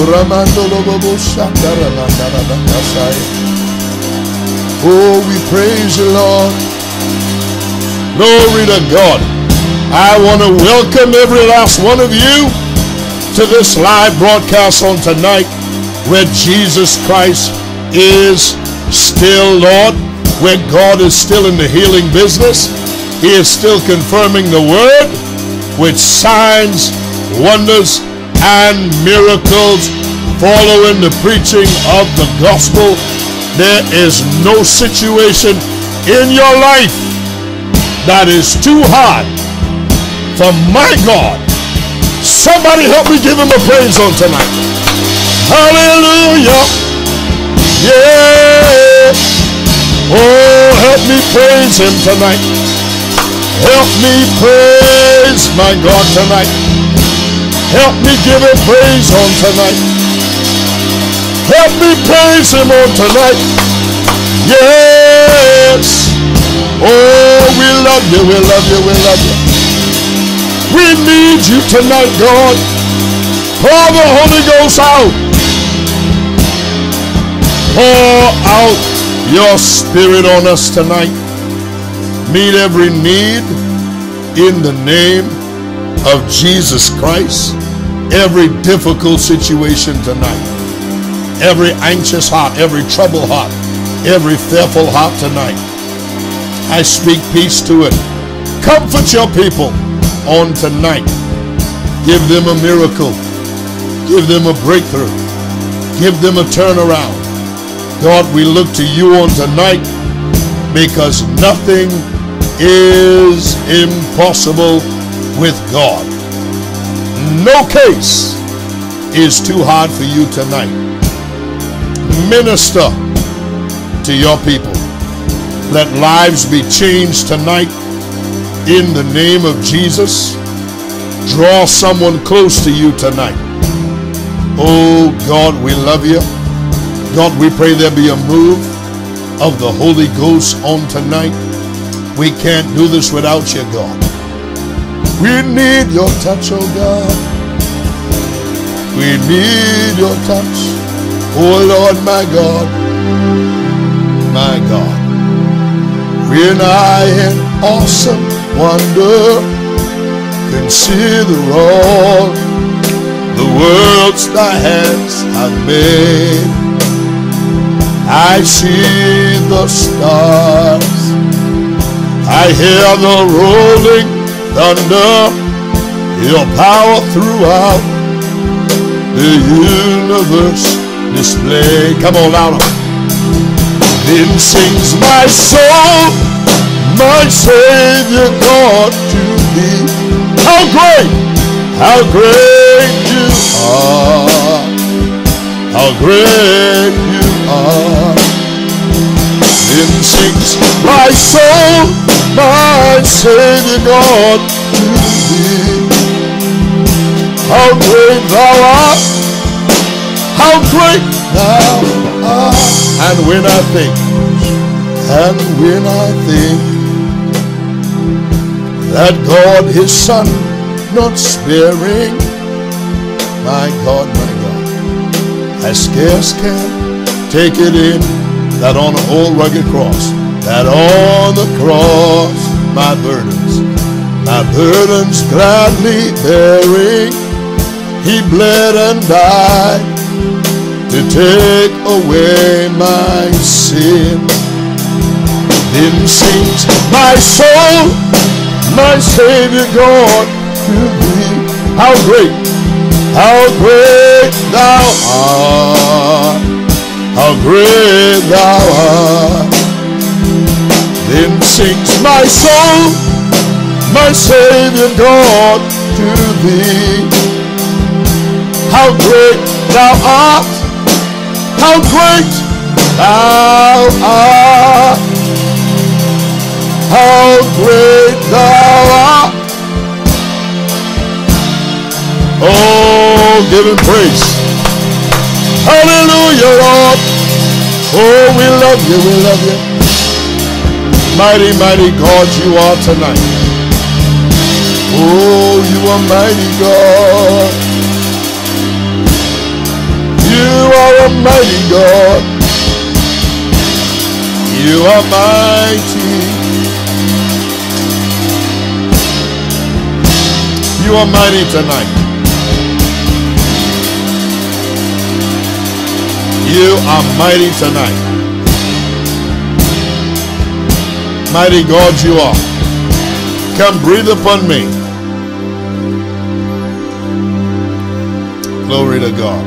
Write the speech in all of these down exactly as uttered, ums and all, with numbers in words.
Oh, we praise you, Lord. Glory to God. I want to welcome every last one of you to this live broadcast on tonight, where Jesus Christ is still Lord, where God is still in the healing business. He is still confirming the word with signs, wonders, and miracles following the preaching of the gospel. There is no situation in your life that is too hard for my God. Somebody help me give him a praise on tonight. Hallelujah. Yeah. Oh, help me praise him tonight. Help me praise my God tonight. Help me give him praise on tonight. Help me praise him on tonight. Yes. Oh, we love you, we love you, we love you. We need you tonight, God. Pour the Holy Ghost out. Pour out your spirit on us tonight. Meet every need in the name of Jesus Christ. Every difficult situation tonight. Every anxious heart, every troubled heart, every fearful heart tonight. I speak peace to it. Comfort your people on tonight. Give them a miracle. Give them a breakthrough. Give them a turnaround. God, we look to you on tonight because nothing is impossible with God. No case is too hard for you tonight. Minister to your people. Let lives be changed tonight in the name of Jesus. Draw someone close to you tonight. Oh God, we love you. God, we pray there be a move of the Holy Ghost on tonight. We can't do this without you, God. We need your touch, oh God. We need your touch. Oh Lord, my God, my God. When I in awesome wonder consider all the worlds thy hands have made, I see the stars, I hear the rolling thunder, your power throughout the universe display. Come on, louder. Then sings my soul, my Savior God, to thee. How great, how great you are, how great you are. Then sings my soul, my Savior God, to thee. How great thou art, how great thou art. And when I think, and when I think that God his son not sparing, my God, my God, I scarce can take it in that on the old rugged cross, that on the cross my burdens, my burdens gladly bearing, he bled and died to take away my sin. Then sings my soul, my Savior God, to thee. How great, how great thou art, how great thou art. Then sings my soul, my Savior God, to thee. How great thou art, how great thou art, how great thou art. Oh, give him praise. Hallelujah, Lord. Oh, we love you, we love you. Mighty, mighty God you are tonight. Oh, you are mighty God. are mighty God. You are mighty. You are mighty tonight. You are mighty tonight. Mighty God you are. Come breathe upon me. Glory to God.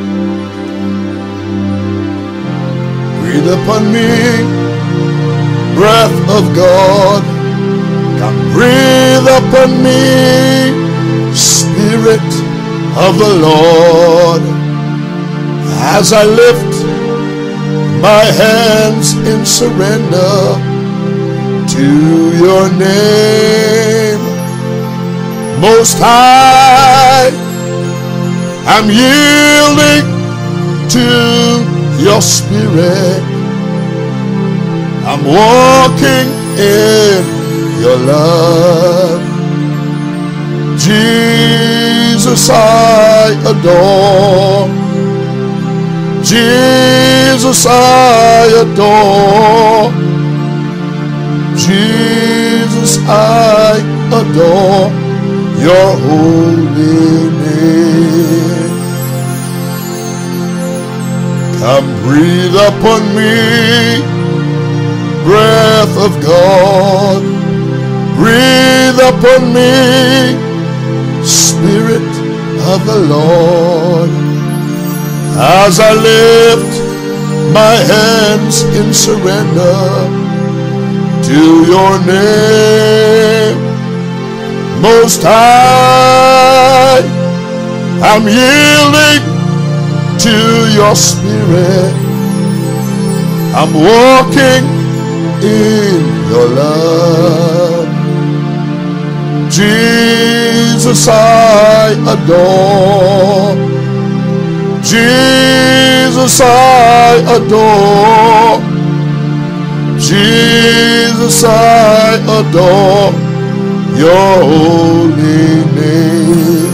Breathe upon me, breath of God. Come breathe upon me, Spirit of the Lord. As I lift my hands in surrender to your name, Most High, I'm yielding to your Spirit. I'm walking in your love. Jesus, I adore. Jesus, I adore. Jesus, I adore your holy name. Come breathe upon me, breath of God. Breathe upon me, Spirit of the Lord. As I lift my hands in surrender to your name, Most High, I'm yielding to your Spirit. I'm walking in your love. Jesus, I adore. Jesus, I adore. Jesus, I adore your holy name.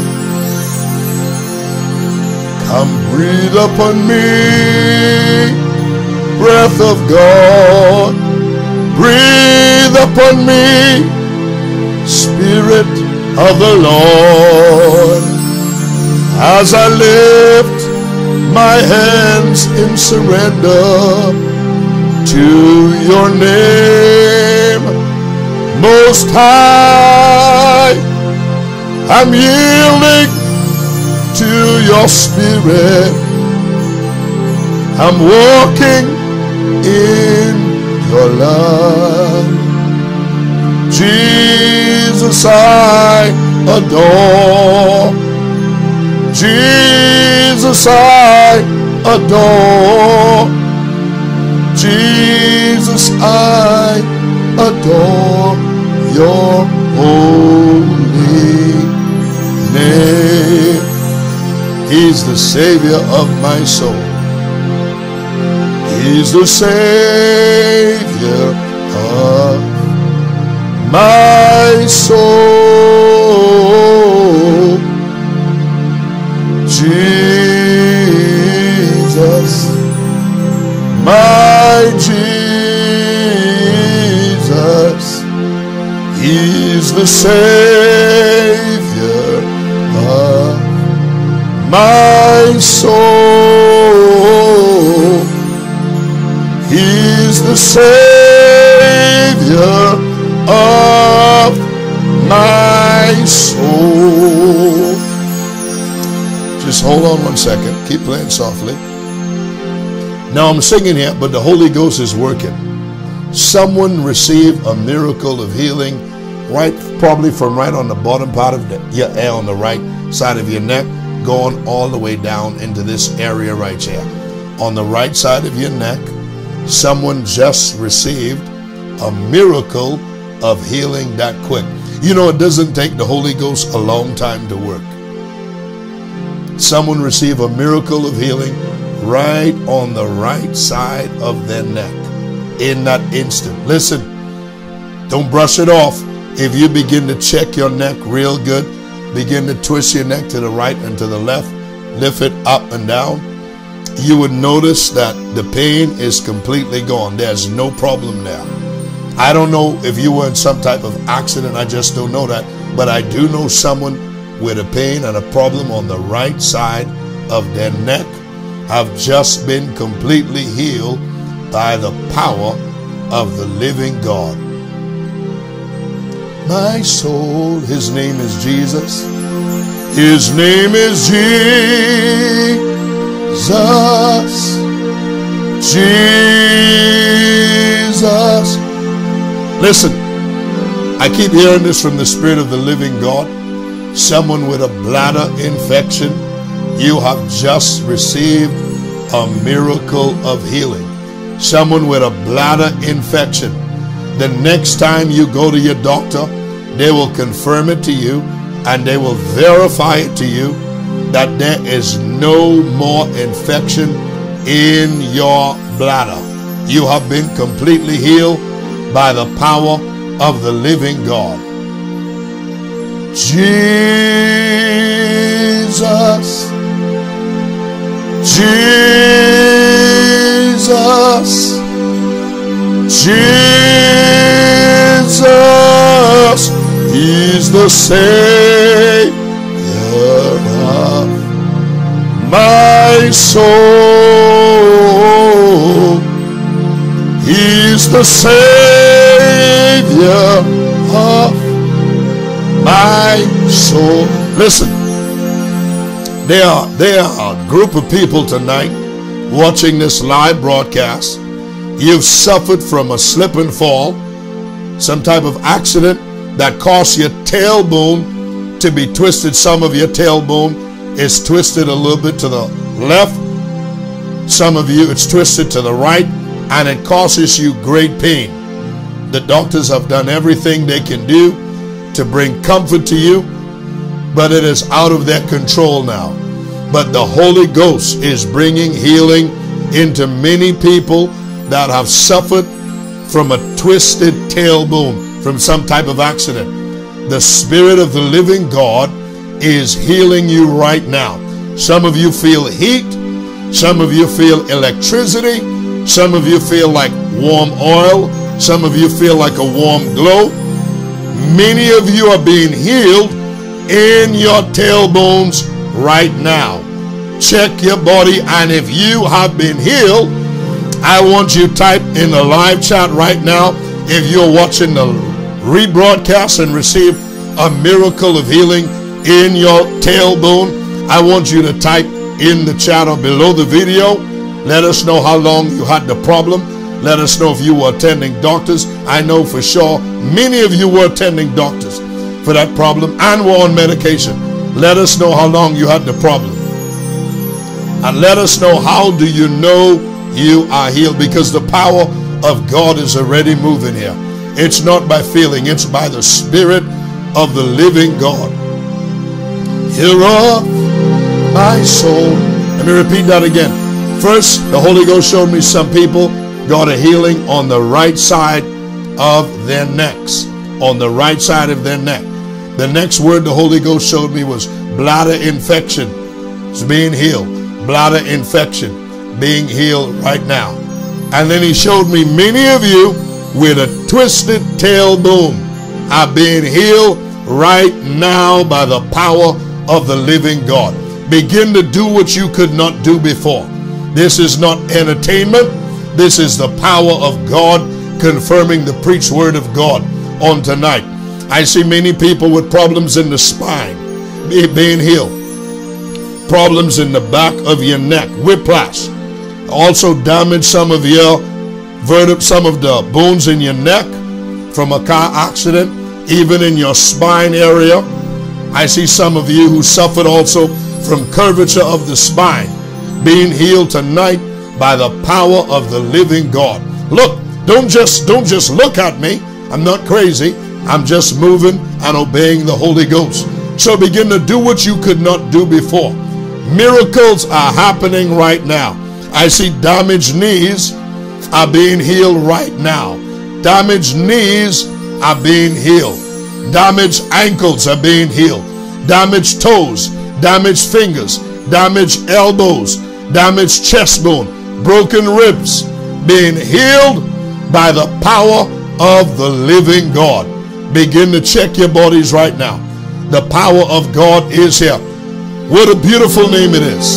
Come breathe upon me, breath of God. Breathe upon me, Spirit of the Lord. As I lift my hands in surrender to your name, Most High, I'm yielding to your Spirit. I'm walking in your love. Jesus, I adore. Jesus, I adore. Jesus, I adore your holy name. He's the Savior of my soul. He's the Savior of my soul. Jesus, my Jesus, He's the Savior of my soul. He's the Savior of my soul. Just hold on one second. Keep playing softly. Now I'm singing here, but the Holy Ghost is working. Someone received a miracle of healing, right, probably from right on the bottom part of the, your hair on the right side of your neck, going all the way down into this area right here. On the right side of your neck, someone just received a miracle of healing that quick. You know, it doesn't take the Holy Ghost a long time to work. Someone received a miracle of healing right on the right side of their neck in that instant. Listen, don't brush it off. If you begin to check your neck real good, begin to twist your neck to the right and to the left, lift it up and down, you would notice that the pain is completely gone. There's no problem there. I don't know if you were in some type of accident. I just don't know that. But I do know someone with a pain and a problem on the right side of their neck have just been completely healed by the power of the living God. My soul, his name is Jesus. His name is Jesus. Jesus. Listen, I keep hearing this from the Spirit of the living God. Someone with a bladder infection, you have just received a miracle of healing. Someone with a bladder infection, the next time you go to your doctor, they will confirm it to you and they will verify it to you that there is no more infection in your bladder. You have been completely healed by the power of the living God. Jesus, Jesus, Jesus, he's the Savior of my soul. He's the Savior of my soul. Listen, there are, there are a group of people tonight watching this live broadcast. You've suffered from a slip and fall, some type of accident that caused your tailbone to be twisted. Some of your tailbone is twisted a little bit to the left. Some of you, it's twisted to the right, and it causes you great pain. The doctors have done everything they can do to bring comfort to you, but it is out of their control now. But the Holy Ghost is bringing healing into many people that have suffered from a twisted tailbone, from some type of accident. The Spirit of the living God is healing you right now. Some of you feel heat. Some of you feel electricity. Some of you feel like warm oil. Some of you feel like a warm glow. Many of you are being healed in your tailbones right now. Check your body, and if you have been healed, I want you to type in the live chat right now. If you're watching the rebroadcast and receive a miracle of healing in your tailbone, I want you to type in the chat or below the video. Let us know how long you had the problem. Let us know if you were attending doctors. I know for sure many of you were attending doctors for that problem and were on medication. Let us know how long you had the problem. And let us know how do you know you are healed, because the power of God is already moving here. It's not by feeling, it's by the Spirit of the living God. Hear of my soul. Let me repeat that again. First, the Holy Ghost showed me some people got a healing on the right side of their necks. On the right side of their neck. The next word the Holy Ghost showed me was bladder infection. It's being healed. Bladder infection being healed right now. And then he showed me many of you with a twisted tailbone are being healed right now by the power of the living God. Begin to do what you could not do before. This is not entertainment. This is the power of God confirming the preached word of God on tonight. I see many people with problems in the spine being healed. Problems in the back of your neck, whiplash. Also damage some of your vertebra, some of the bones in your neck from a car accident, even in your spine area. I see some of you who suffered also from curvature of the spine being healed tonight by the power of the living God. Look, don't just don't just look at me. I'm not crazy. I'm just moving and obeying the Holy Ghost. So begin to do what you could not do before. Miracles are happening right now. I see damaged knees are being healed right now. Damaged knees are being healed. Damaged ankles are being healed. Damaged toes, damaged fingers, damaged elbows, damaged chest bone, broken ribs, being healed by the power of the living God. Begin to check your bodies right now. The power of God is here. What a beautiful name it is.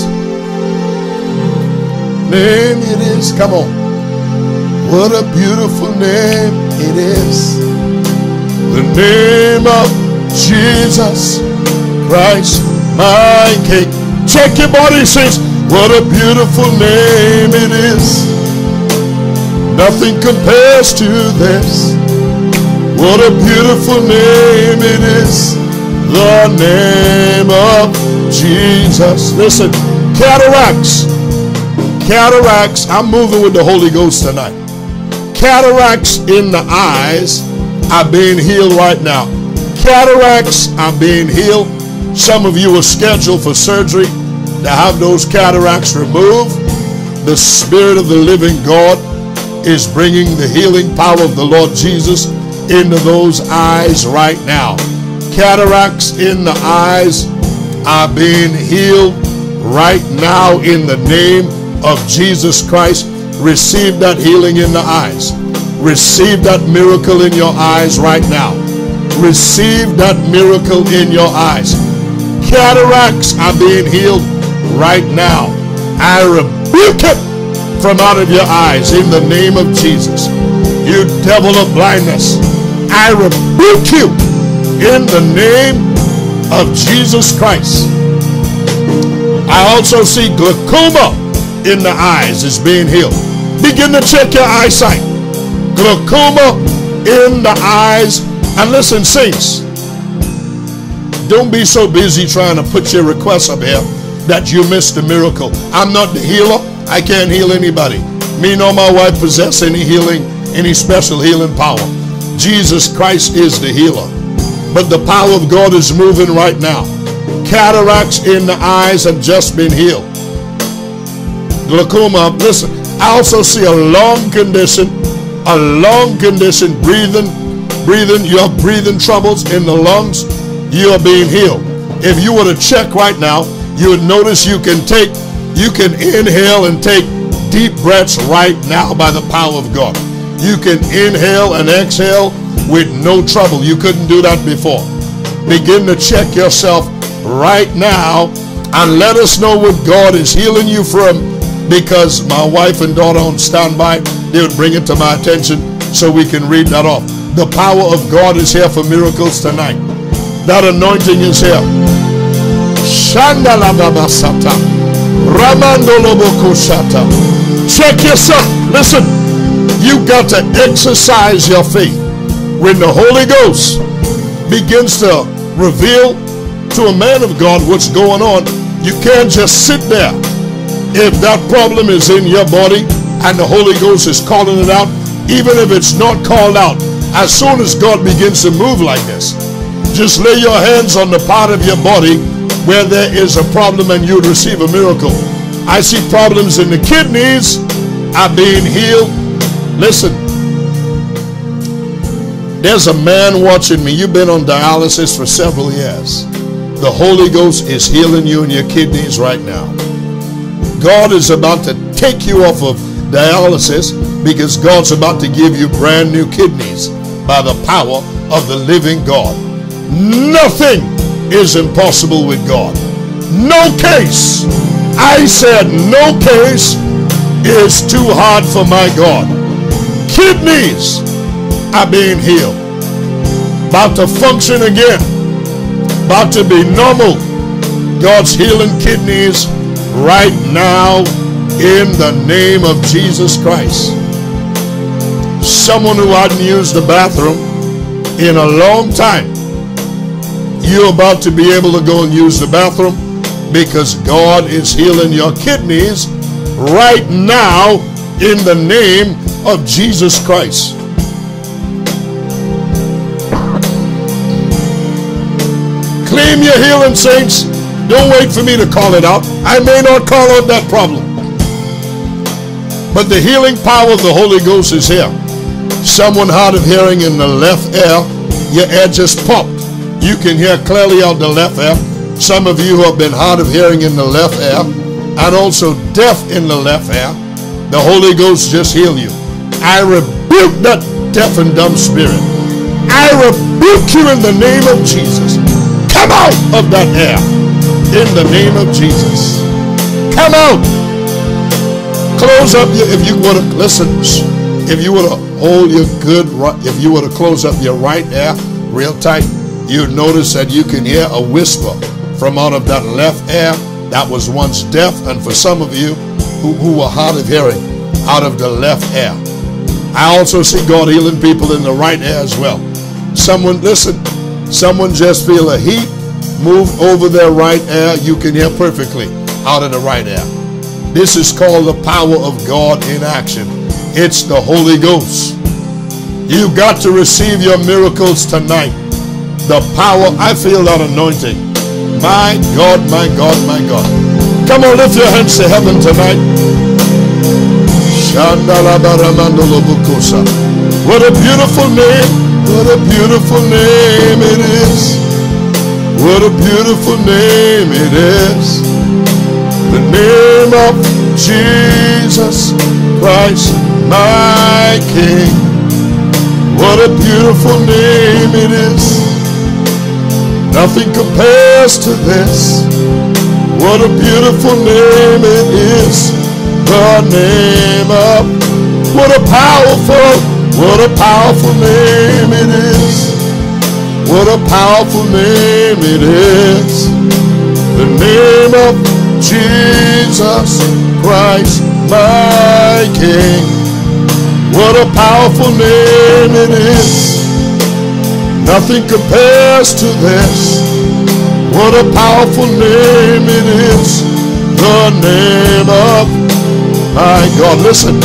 Name it is. Come on. What a beautiful name it is. The name of Jesus Christ, my King. Check your body, saints. What a beautiful name it is. Nothing compares to this. What a beautiful name it is. The name of Jesus. Listen, cataracts. Cataracts. I'm moving with the Holy Ghost tonight. Cataracts in the eyes are being healed right now. Cataracts are being healed. Some of you are scheduled for surgery to have those cataracts removed. The Spirit of the living God is bringing the healing power of the Lord Jesus into those eyes right now. Cataracts in the eyes are being healed right now in the name of Jesus Christ. Receive that healing in the eyes. Receive that miracle in your eyes right now. Receive that miracle in your eyes. Cataracts are being healed right now. I rebuke it from out of your eyes in the name of Jesus. You devil of blindness, I rebuke you in the name of Jesus Christ. I also see glaucoma in the eyes is being healed. Begin to check your eyesight. Glaucoma in the eyes. And listen, saints, don't be so busy trying to put your requests up here that you missed the miracle. I'm not the healer. I can't heal anybody. Me nor my wife possess any healing, any special healing power. Jesus Christ is the healer. But the power of God is moving right now. Cataracts in the eyes have just been healed. Glaucoma, listen, I also see a lung condition, a lung condition, breathing, breathing, you have breathing troubles in the lungs, you are being healed. If you were to check right now, you would notice you can take, you can inhale and take deep breaths right now by the power of God. You can inhale and exhale with no trouble. You couldn't do that before. Begin to check yourself right now and let us know what God is healing you from, because my wife and daughter on standby, they would bring it to my attention so we can read that off. The power of God is here for miracles tonight. That anointing is here. Shandalababasata. Ramandolobokoshata. Check yourself. Listen, you got to exercise your faith. When the Holy Ghost begins to reveal to a man of God what's going on, you can't just sit there. If that problem is in your body and the Holy Ghost is calling it out, even if it's not called out, as soon as God begins to move like this, just lay your hands on the part of your body where there is a problem and you'll receive a miracle. I see problems in the kidneys are being healed. Listen, there's a man watching me. You've been on dialysis for several years. The Holy Ghost is healing you in your kidneys right now. God is about to take you off of dialysis because God's about to give you brand new kidneys by the power of the living God. Nothing is impossible with God. No case, I said no case is too hard for my God. Kidneys are being healed, about to function again, about to be normal. God's healing kidneys right now in the name of Jesus Christ. Someone who hadn't used the bathroom in a long time, you're about to be able to go and use the bathroom because God is healing your kidneys right now in the name of Jesus Christ. Claim your healing, saints. Don't wait for me to call it out. I may not call out that problem, but the healing power of the Holy Ghost is here. Someone hard of hearing in the left ear, your ear just popped. You can hear clearly out the left ear. Some of you who have been hard of hearing in the left ear, and also deaf in the left ear, the Holy Ghost just heal you. I rebuke that deaf and dumb spirit. I rebuke you in the name of Jesus. Come out of that ear in the name of Jesus. Come out. Close up your, if you would have, listen, if you would have hold your good, if you would have closed up your right ear real tight, you'd notice that you can hear a whisper from out of that left ear that was once deaf, and for some of you who, who were hard of hearing, out of the left ear. I also see God healing people in the right ear as well. Someone, listen, someone just feel a heat move over their right ear. You can hear perfectly out of the right ear. This is called the power of God in action. It's the Holy Ghost. You got to receive your miracles tonight. The power, I feel that anointing. My God, my God, my God. Come on, lift your hands to heaven tonight. What a beautiful name. What a beautiful name it is. What a beautiful name it is. The name of Jesus Christ, my King. What a beautiful name it is. Nothing compares to this. What a beautiful name it is. The name of, what a powerful, what a powerful name it is. What a powerful name it is. The name of Jesus Christ, my King. What a powerful name it is. Nothing compares to this. What a powerful name it is. The name of my God. Listen,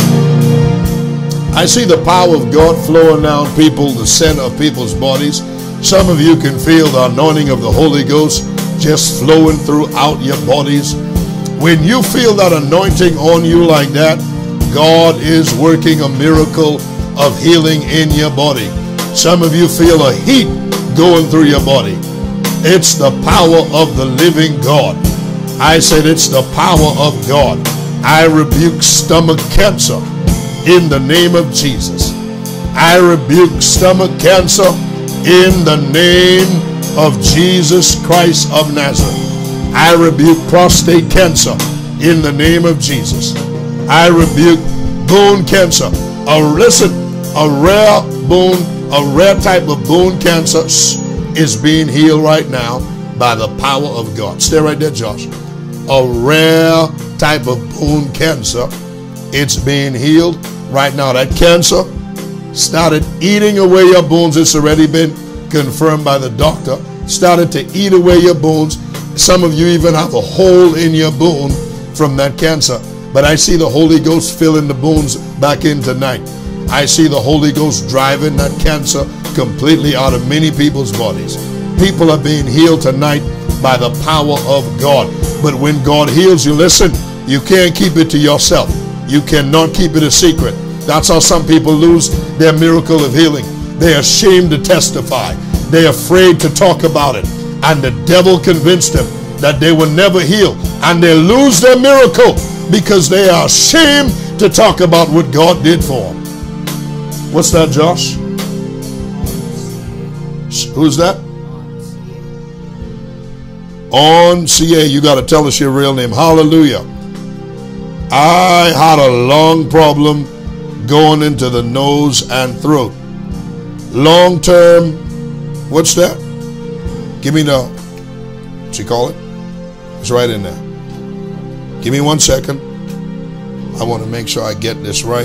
I see the power of God flowing down people, the center of people's bodies. Some of you can feel the anointing of the Holy Ghost just flowing throughout your bodies. When you feel that anointing on you like that, God is working a miracle of healing in your body. Some of you feel a heat going through your body. It's the power of the living God. I said it's the power of God. I rebuke stomach cancer in the name of Jesus. I rebuke stomach cancer in the name of Jesus Christ of Nazareth. I rebuke prostate cancer in the name of Jesus. I rebuke bone cancer. A, listen, a rare bone, a rare type of bone cancer is being healed right now by the power of God. Stay right there, Josh. A rare type of bone cancer, it's being healed right now. That cancer started eating away your bones. It's already been confirmed by the doctor. Started to eat away your bones. Some of you even have a hole in your bone from that cancer. But I see the Holy Ghost filling the bones back in tonight. I see the Holy Ghost driving that cancer completely out of many people's bodies. People are being healed tonight by the power of God. But when God heals you, listen, you can't keep it to yourself. You cannot keep it a secret. That's how some people lose their miracle of healing. They're ashamed to testify. They're afraid to talk about it. And the devil convinced them that they will never heal. And they lose their miracle because they are ashamed to talk about what God did for them. What's that, Josh? Who's that? On C A. You got to tell us your real name. Hallelujah. I had a long problem going into the nose and throat. Long term, what's that? Give me the, what's he call it? It's right in there. Give me one second. I want to make sure I get this right.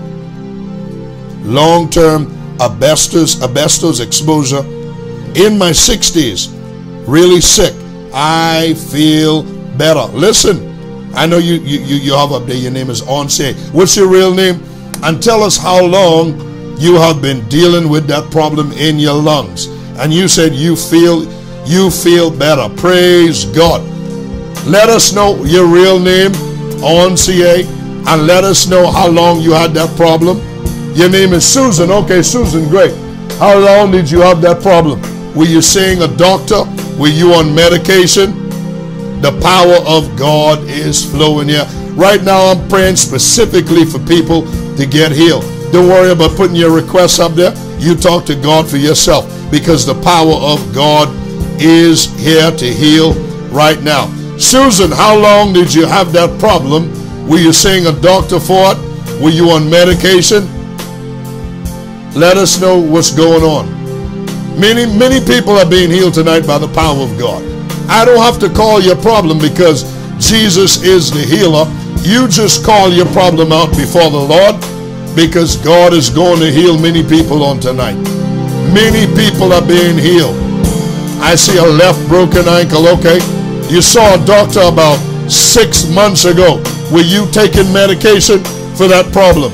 Long term asbestos, asbestos exposure in my sixties. Really sick. I feel better. Listen, I know you you you have up there. Your name is Onse. What's your real name? And tell us how long you have been dealing with that problem in your lungs. And you said you feel you feel better. Praise God. Let us know your real name, Onse, and let us know how long you had that problem. Your name is Susan. Okay, Susan, great. How long did you have that problem? Were you seeing a doctor? Were you on medication? The power of God is flowing here. Right now, I'm praying specifically for people to get healed. Don't worry about putting your requests up there. You talk to God for yourself, because the power of God is here to heal right now. Susan, how long did you have that problem? Were you seeing a doctor for it? Were you on medication? Let us know what's going on. Many, many people are being healed tonight by the power of God. I don't have to call your problem, because Jesus is the healer. You just call your problem out before the Lord, because God is going to heal many people on tonight. Many people are being healed. I see a left broken ankle. Okay. You saw a doctor about six months ago. Were you taking medication for that problem?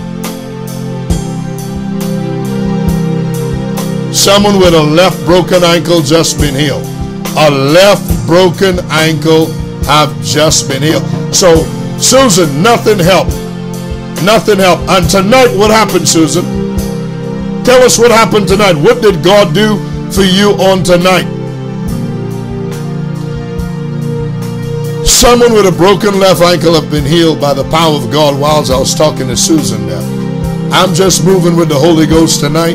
Someone with a left broken ankle just been healed. A left broken ankle have just been healed. So, Susan, nothing helped. Nothing helped. And tonight, what happened, Susan? Tell us what happened tonight. What did God do for you on tonight? Someone with a broken left ankle have been healed by the power of God whilst I was talking to Susan there. I'm just moving with the Holy Ghost tonight.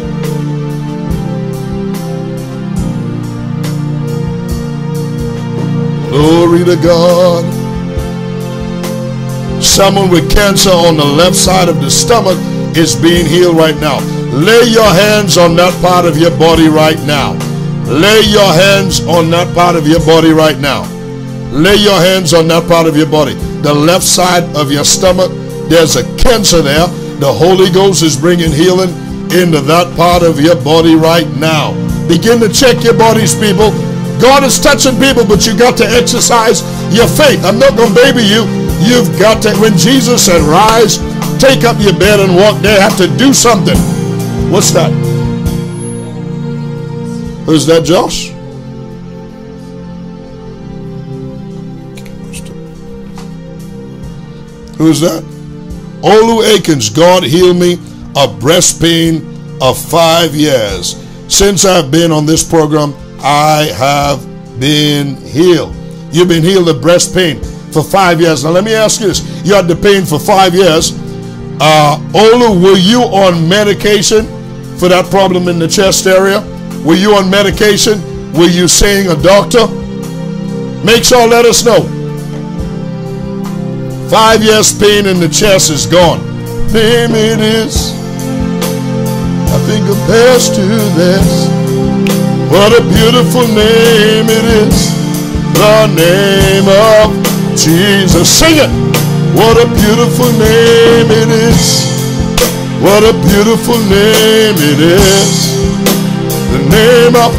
Glory to God. Someone with cancer on the left side of the stomach is being healed right now. Lay your hands on that part of your body right now. Lay your hands on that part of your body right now. Lay your hands on that part of your body. The left side of your stomach, there's a cancer there. The Holy Ghost is bringing healing into that part of your body right now. Begin to check your bodies, people. God is touching people, but you got to exercise your faith. I'm not going to baby you. You've got to, when Jesus said, rise, take up your bed and walk, they have to do something. What's that? Who's that, Josh? Who's that? Olu Akins, God heal me of breast pain of five years. Since I've been on this program, I have been healed. You've been healed of breast pain for five years. Now let me ask you this. You had the pain for five years. Uh, Olu, were you on medication for that problem in the chest area? Were you on medication? Were you seeing a doctor? Make sure, let us know. Five years pain in the chest is gone. Name it is. Nothing compares to this. What a beautiful name it is. The name of Jesus. Sing it. What a beautiful name it is. What a beautiful name it is. The name of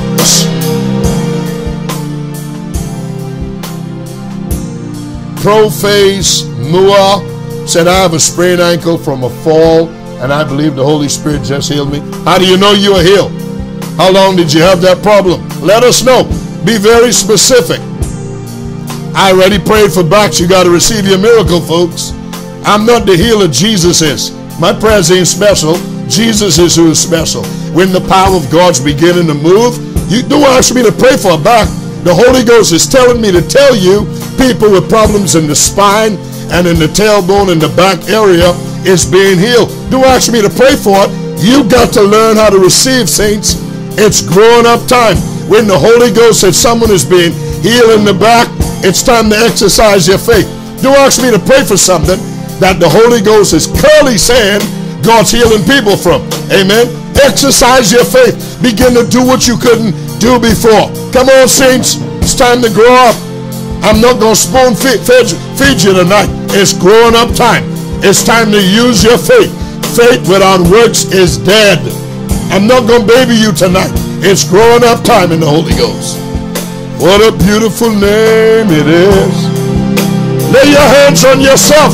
Prophase Mua said, I have a sprained ankle from a fall, and I believe the Holy Spirit just healed me. How do you know you are healed? How long did you have that problem? Let us know. Be very specific. I already prayed for backs. You got to receive your miracle, folks. I'm not the healer. Jesus is. My prayers ain't special. Jesus is who is special. When the power of God's beginning to move, you don't ask me to pray for a back. The Holy Ghost is telling me to tell you, people with problems in the spine and in the tailbone and the back area is being healed. Don't ask me to pray for it. You got to learn how to receive, saints. It's growing up time. When the Holy Ghost said someone is being healed in the back, it's time to exercise your faith. Don't ask me to pray for something that the Holy Ghost is clearly saying God's healing people from. Amen. Exercise your faith. Begin to do what you couldn't do before. Come on, saints. It's time to grow up. I'm not going to spoon feed, feed, feed you tonight. It's growing up time. It's time to use your faith. Faith without works is dead. I'm not going to baby you tonight. It's growing up time in the Holy Ghost. What a beautiful name it is. Lay your hands on yourself.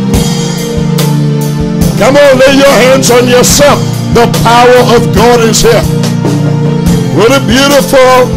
Come on, lay your hands on yourself. The power of God is here. What a beautiful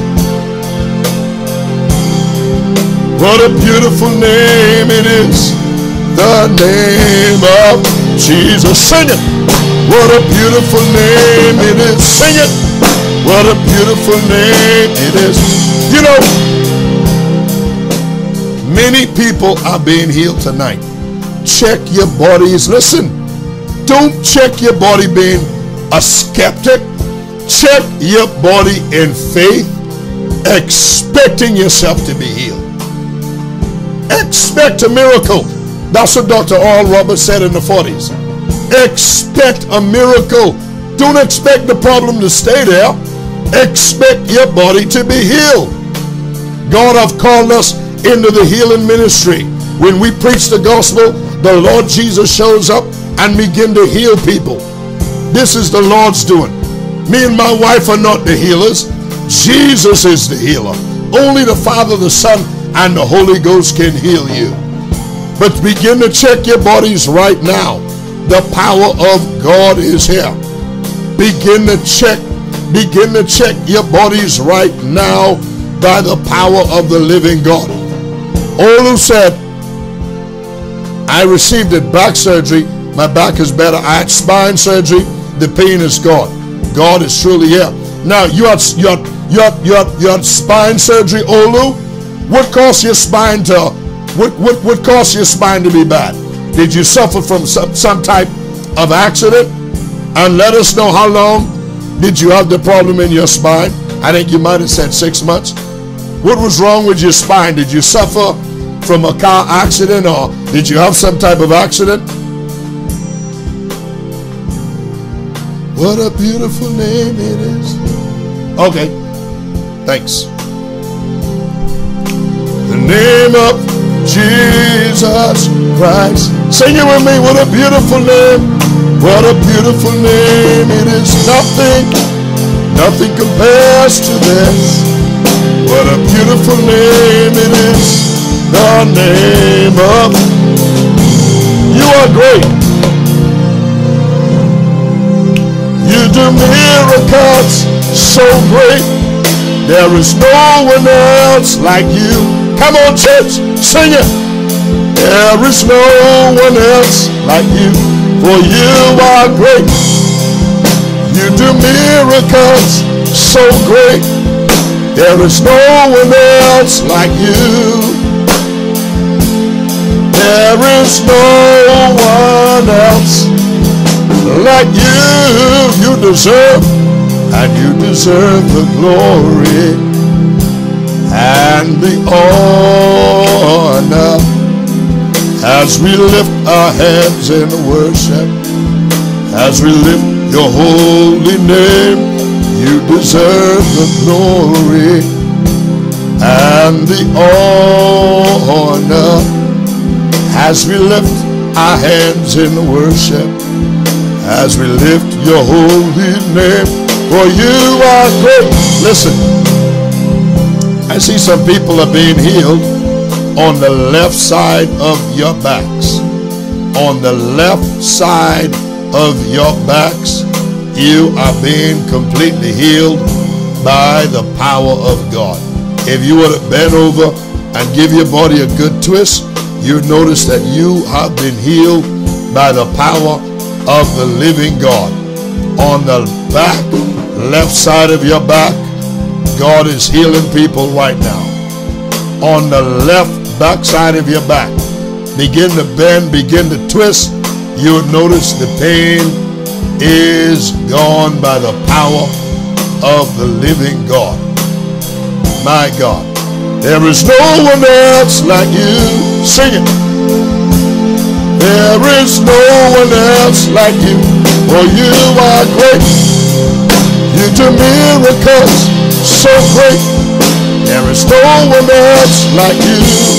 What a beautiful name it is. The name of Jesus. Sing it. What a beautiful name it is. Sing it. What a beautiful name it is. You know, Many people are being healed tonight. Check your bodies. Listen, don't check your body being a skeptic. Check your body in faith, expecting yourself to be healed. Expect a miracle. That's what Doctor Oral Roberts said in the forties. Expect a miracle. Don't expect the problem to stay there. Expect your body to be healed. God have called us into the healing ministry. When we preach the gospel, the Lord Jesus shows up and begin to heal people. This is the Lord's doing. Me and my wife are not the healers. Jesus is the healer. Only the Father, the Son, and the Holy Ghost can heal you. But begin to check your bodies right now. The power of God is here. Begin to check, begin to check your bodies right now by the power of the living God. Olu said, I received a back surgery. My back is better. I had spine surgery. The pain is gone. God is truly here. Now, you had, you had, you had, you had, you had spine surgery, Olu. What caused your spine to, what, what, what caused your spine to be bad? Did you suffer from some, some type of accident? And let us know how long did you have the problem in your spine. I think you might have said six months. What was wrong with your spine? Did you suffer from a car accident, or did you have some type of accident? What a beautiful name it is. Okay, thanks. The name of Jesus Christ. Sing it with me. What a beautiful name. What a beautiful name it is. Nothing, nothing compares to this. What a beautiful name it is. The name of. You are great. You do miracles so great. There is no one else like you. Come on, church, sing it. There is no one else like you, for you are great. You do miracles so great. There is no one else like you. There is no one else like you. You deserve, and you deserve the glory and the honor. As we lift our hands in worship, as we lift your holy name, you deserve the glory and the honor. As we lift our hands in worship, as we lift your holy name, for you are great. Listen, I see some people are being healed on the left side of your backs. On the left side of your backs, you are being completely healed by the power of God. If you were to bend over and give your body a good twist, you'd notice that you have been healed by the power of the living God. On the back, left side of your back, God is healing people right now. On the left back side of your back, begin to bend, begin to twist. You would notice the pain is gone by the power of the living God. My God, there is no one else like you. Sing it. There is no one else like you, for you are great. You do miracles so great. There is no one else like you.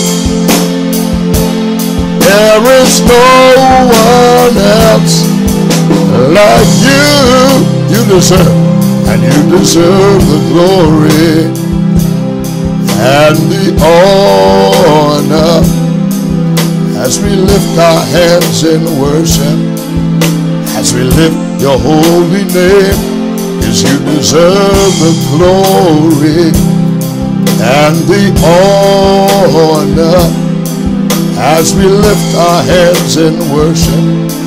There is no one else like you. You deserve, and you deserve the glory and the honor. As we lift our hands in worship, as we lift your holy name, because you deserve the glory and the honor. As we lift our hands in worship.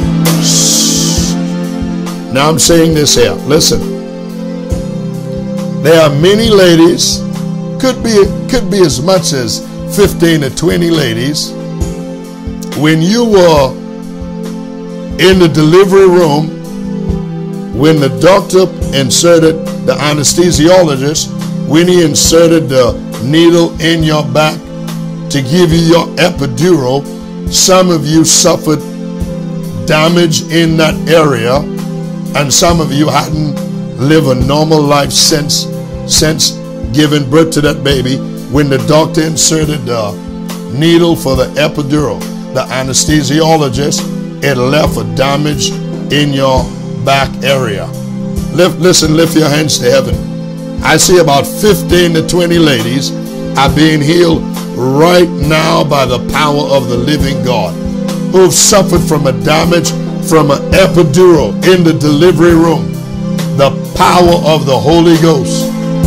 Now I'm saying this here. Listen. There are many ladies, could be, could be as much as fifteen to twenty ladies. When you were in the delivery room, when the doctor inserted, the anesthesiologist, when he inserted the needle in your back to give you your epidural, some of you suffered damage in that area, and some of you hadn't lived a normal life since, since giving birth to that baby. When the doctor inserted the needle for the epidural, the anesthesiologist, it left a damage in your back area. Lift, listen, lift your hands to heaven. I see about fifteen to twenty ladies are being healed right now by the power of the living God, who've suffered from a damage from an epidural in the delivery room. The power of the Holy Ghost.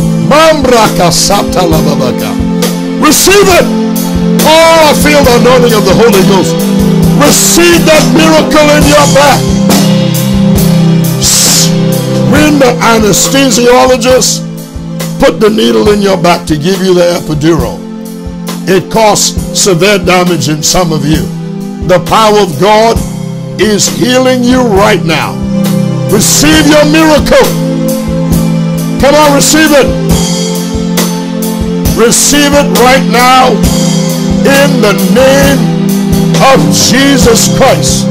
Receive it. Oh, I feel the anointing of the Holy Ghost. Receive that miracle in your back. When the anesthesiologist put the needle in your back to give you the epidural, it caused severe damage in some of you. The power of God is healing you right now. Receive your miracle. Come on, receive it. Receive it right now in the name of Jesus Christ.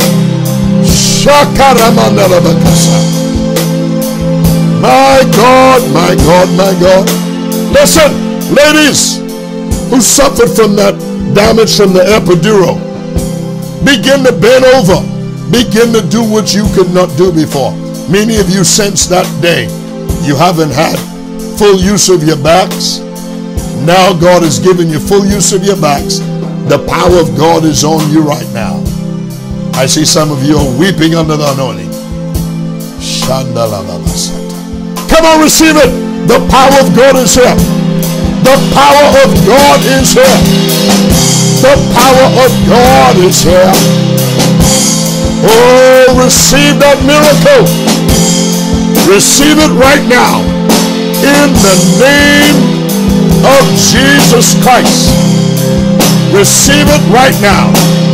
My God, my God, my God. Listen, ladies who suffered from that damage from the epidural, begin to bend over. Begin to do what you could not do before. Many of you since that day, you haven't had full use of your backs. Now God has given you full use of your backs. The power of God is on you right now. I see some of you are weeping under the anointing. Come on, receive it. The power of God is here. The power of God is here. The power of God is here. Oh, receive that miracle. Receive it right now. In the name of Jesus Christ. Receive it right now.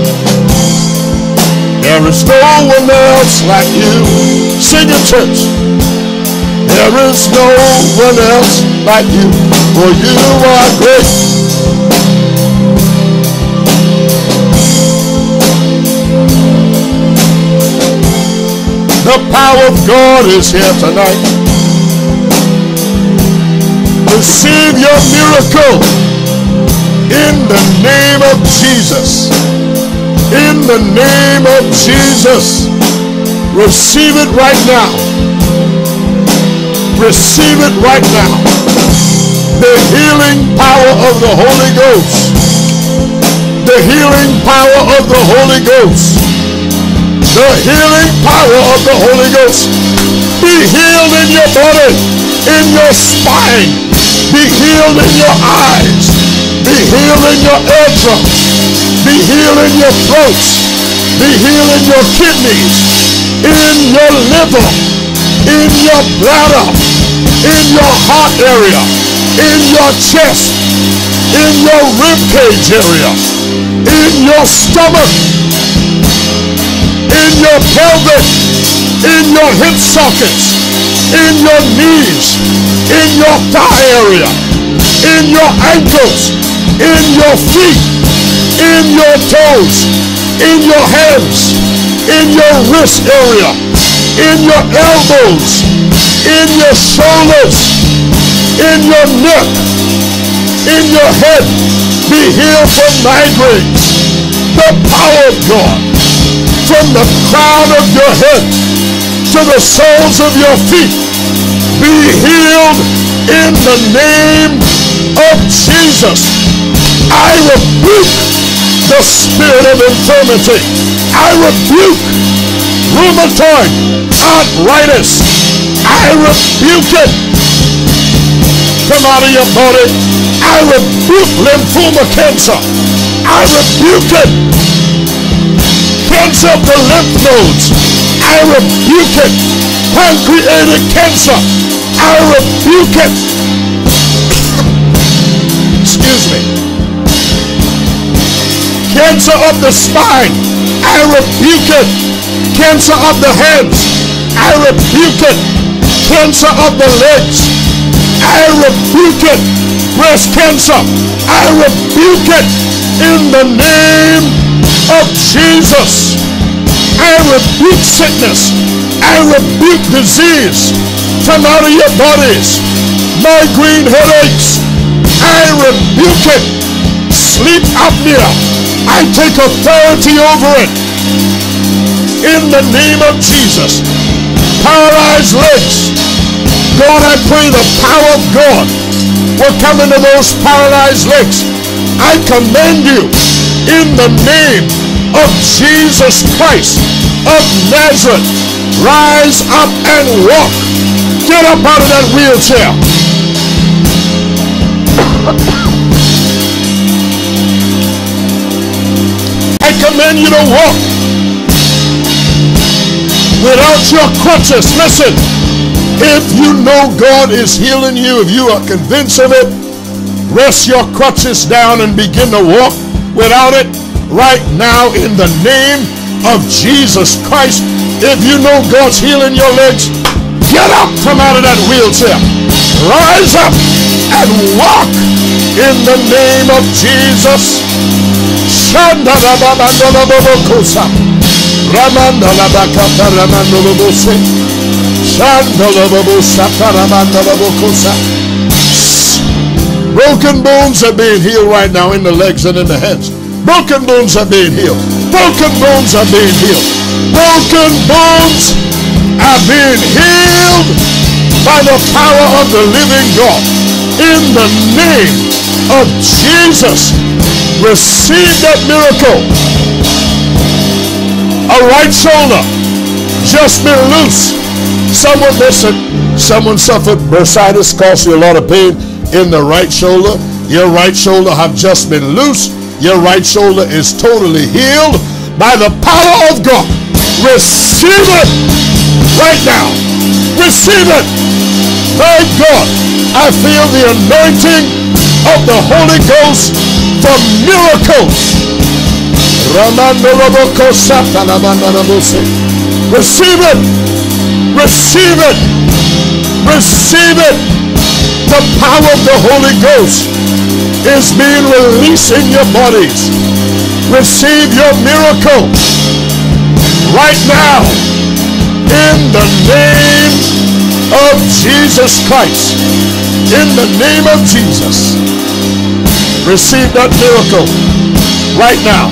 There is no one else like you. Sing it, church. There is no one else like you, for you are great. The power of God is here tonight. Receive your miracle in the name of Jesus. In the name of Jesus. Receive it right now. Receive it right now. The healing power of the Holy Ghost. The healing power of the Holy Ghost. The healing power of the Holy Ghost. Be healed in your body, in your spine. Be healed in your eyes. Be healed in your eardrums. Be healed in your throats. Be healed in your kidneys, in your liver, in your bladder, in your heart area, in your chest, in your rib cage area, in your stomach, in your pelvic, in your hip sockets, in your knees, in your thigh area, in your ankles, in your feet, in your toes, in your hands, in your wrist area, in your elbows, in your shoulders, in your neck, in your head. Be healed from migraines. The power of God, from the crown of your head to the soles of your feet, be healed in the name of Jesus. I rebuke the spirit of infirmity. I rebuke rheumatoid arthritis. I rebuke it. Come out of your body. I rebuke lymphoma cancer. I rebuke it. Cancer of the lymph nodes. I rebuke it. Pancreatic cancer. I rebuke it. Excuse me. Cancer of the spine, I rebuke it. Cancer of the hands, I rebuke it. Cancer of the legs, I rebuke it. Breast cancer, I rebuke it in the name of Jesus. I rebuke sickness. I rebuke disease. Come out of your bodies. Migraine headaches, I rebuke it. Sleep apnea, I take authority over it in the name of Jesus. Paralyzed legs, God, I pray the power of God will come into those paralyzed legs. I command you in the name of Jesus Christ of Nazareth, rise up and walk. Get up out of that wheelchair. I command you to walk without your crutches. Listen, if you know God is healing you, if you are convinced of it, rest your crutches down and begin to walk without it right now in the name of Jesus Christ. If you know God's healing your legs, get up from out of that wheelchair. Rise up and walk in the name of Jesus. Broken bones are being healed right now in the legs and in the hands. Broken bones are being healed. Broken bones are being healed. Broken bones are being healed by the power of the living God. In the name of Jesus, receive that miracle. A right shoulder just been loose. Someone, listen, someone suffered bursitis, caused you a lot of pain in the right shoulder. Your right shoulder have just been loose. Your right shoulder is totally healed by the power of God. Receive it right now. Receive it. My God, I feel the anointing of the Holy Ghost for miracles. Receive it. Receive it. Receive it. The power of the Holy Ghost is being released in your bodies. Receive your miracle right now in the name of Jesus Christ. In the name of Jesus, receive that miracle right now.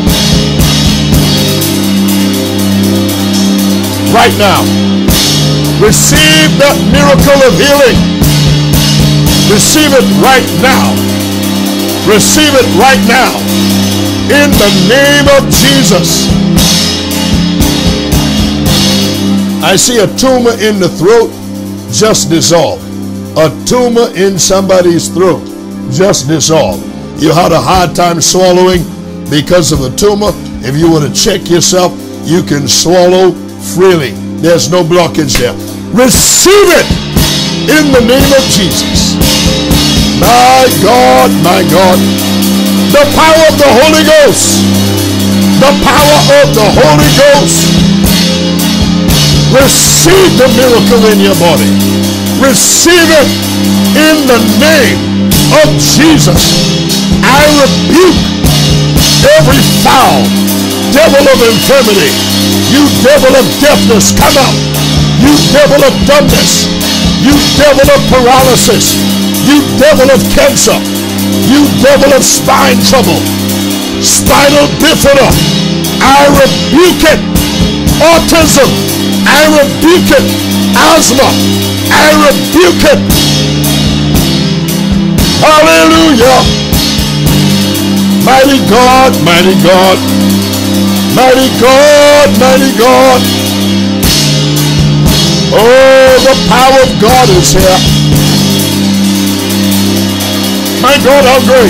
Right now, receive that miracle of healing. Receive it right now. Receive it right now in the name of Jesus. I see a tumor in the throat just dissolve. A tumor in somebody's throat just dissolve. You had a hard time swallowing because of the tumor. If you were to check yourself, you can swallow freely. There's no blockage there. Receive it in the name of Jesus. My God, my God, the power of the Holy Ghost, the power of the Holy Ghost. Receive the miracle in your body. Receive it in the name of Jesus. I rebuke every foul devil of infirmity. You devil of deafness, come out. You devil of dumbness. You devil of paralysis. You devil of cancer. You devil of spine trouble. Spinal bifida. I rebuke it. Autism. I rebuke it. Asthma. I rebuke it. Hallelujah. Mighty God, mighty God. Mighty God, mighty God. Oh, the power of God is here. My God, how great.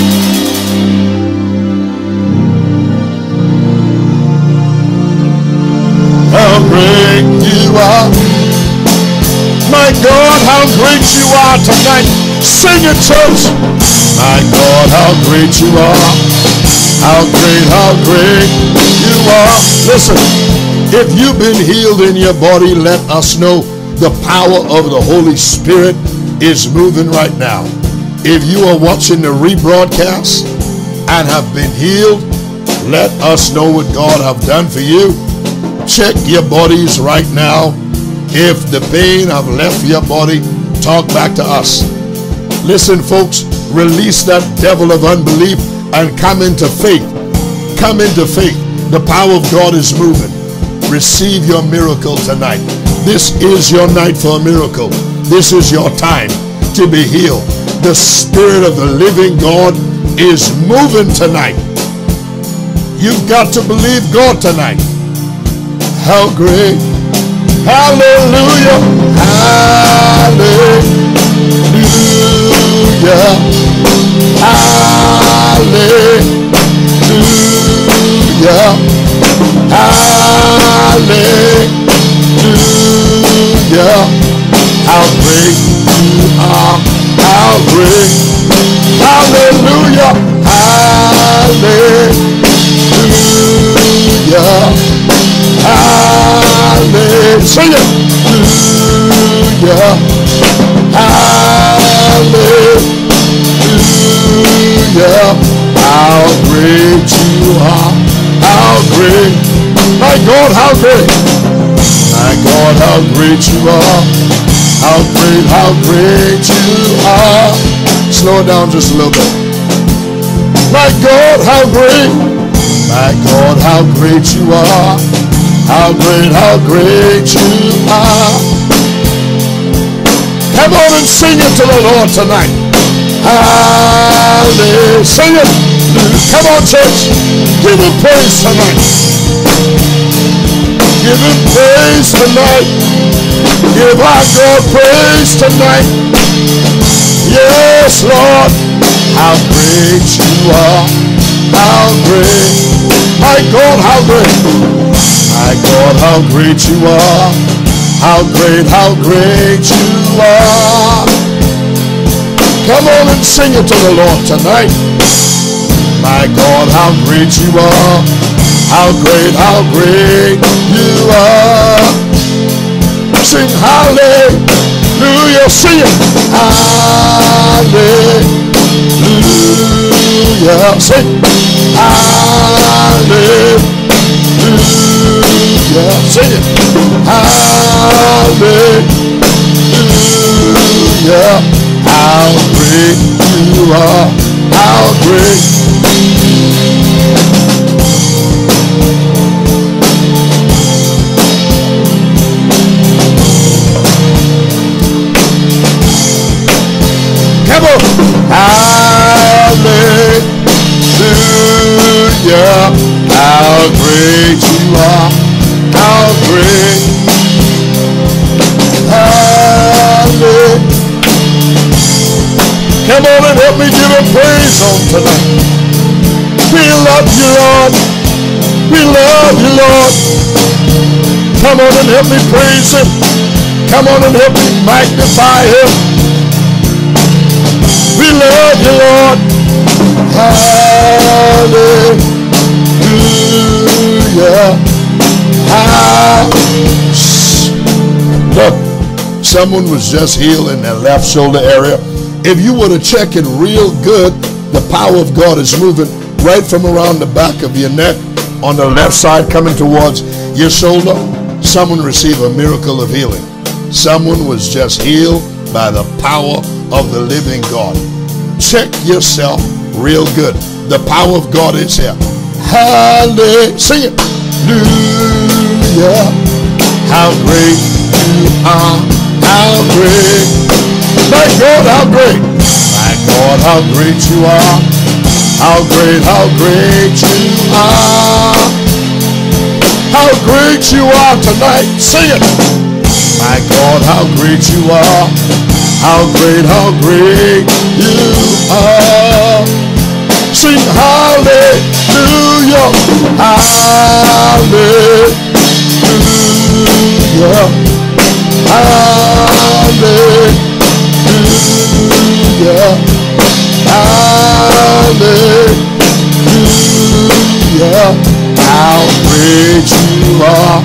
How great you are. My God, how great you are tonight. Sing it, church. My God, how great you are. how great, how great you are. Listen, if you've been healed in your body, let us know. The power of the Holy Spirit is moving right now. If you are watching the rebroadcast and have been healed, let us know what God have done for you. Check your bodies right now. If the pain have left your body, talk back to us. Listen, folks, release that devil of unbelief and come into faith. Come into faith. The power of God is moving. Receive your miracle tonight. This is your night for a miracle. This is your time to be healed. The Spirit of the living God is moving tonight. You've got to believe God tonight. How great. Hallelujah. Hallelujah. Hallelujah. Hallelujah. How great you are. How great. Hallelujah. Hallelujah. Hallelujah. Sing it. Hallelujah. How great you are. How great. My God, how great. My God, how great you are. How great, how great you are. Slow it down just a little bit. My God, how great. My God, how great you are. How great, how great you are. Come on and sing it to the Lord tonight. Hallelujah. Sing it. Come on, church. Give him praise tonight. Give him praise tonight. Give our God praise tonight. Yes, Lord. How great you are. How great. My God, how great. My God, how great you are. How great, how great you are. Come on and sing it to the Lord tonight. My God, how great you are. How great, how great you are. Sing hallelujah. Sing it. Hallelujah. Sing hallelujah. Sing it. Hallelujah. How great you are. How great. Come on. Hallelujah. How great you are. How great. Hallelujah. Come on and help me give him praise on tonight. We love you, Lord. We love you, Lord. Come on and help me praise him. Come on and help me magnify him. We love you, Lord. Hallelujah. Hallelujah. Look, someone was just healed in their left shoulder area. If you were to check it real good, the power of God is moving right from around the back of your neck on the left side coming towards your shoulder. Someone received a miracle of healing. Someone was just healed by the power of the living God. Check yourself real good. The power of God is here. Hallelujah. Sing it. Hallelujah. How great you are. How great. My God, how great. My God, how great you are. How great, how great you are. How great you are tonight. Sing it. My God, how great you are. How great, how great you are. Sing hallelujah. Hallelujah. Hallelujah. Hallelujah. great you are.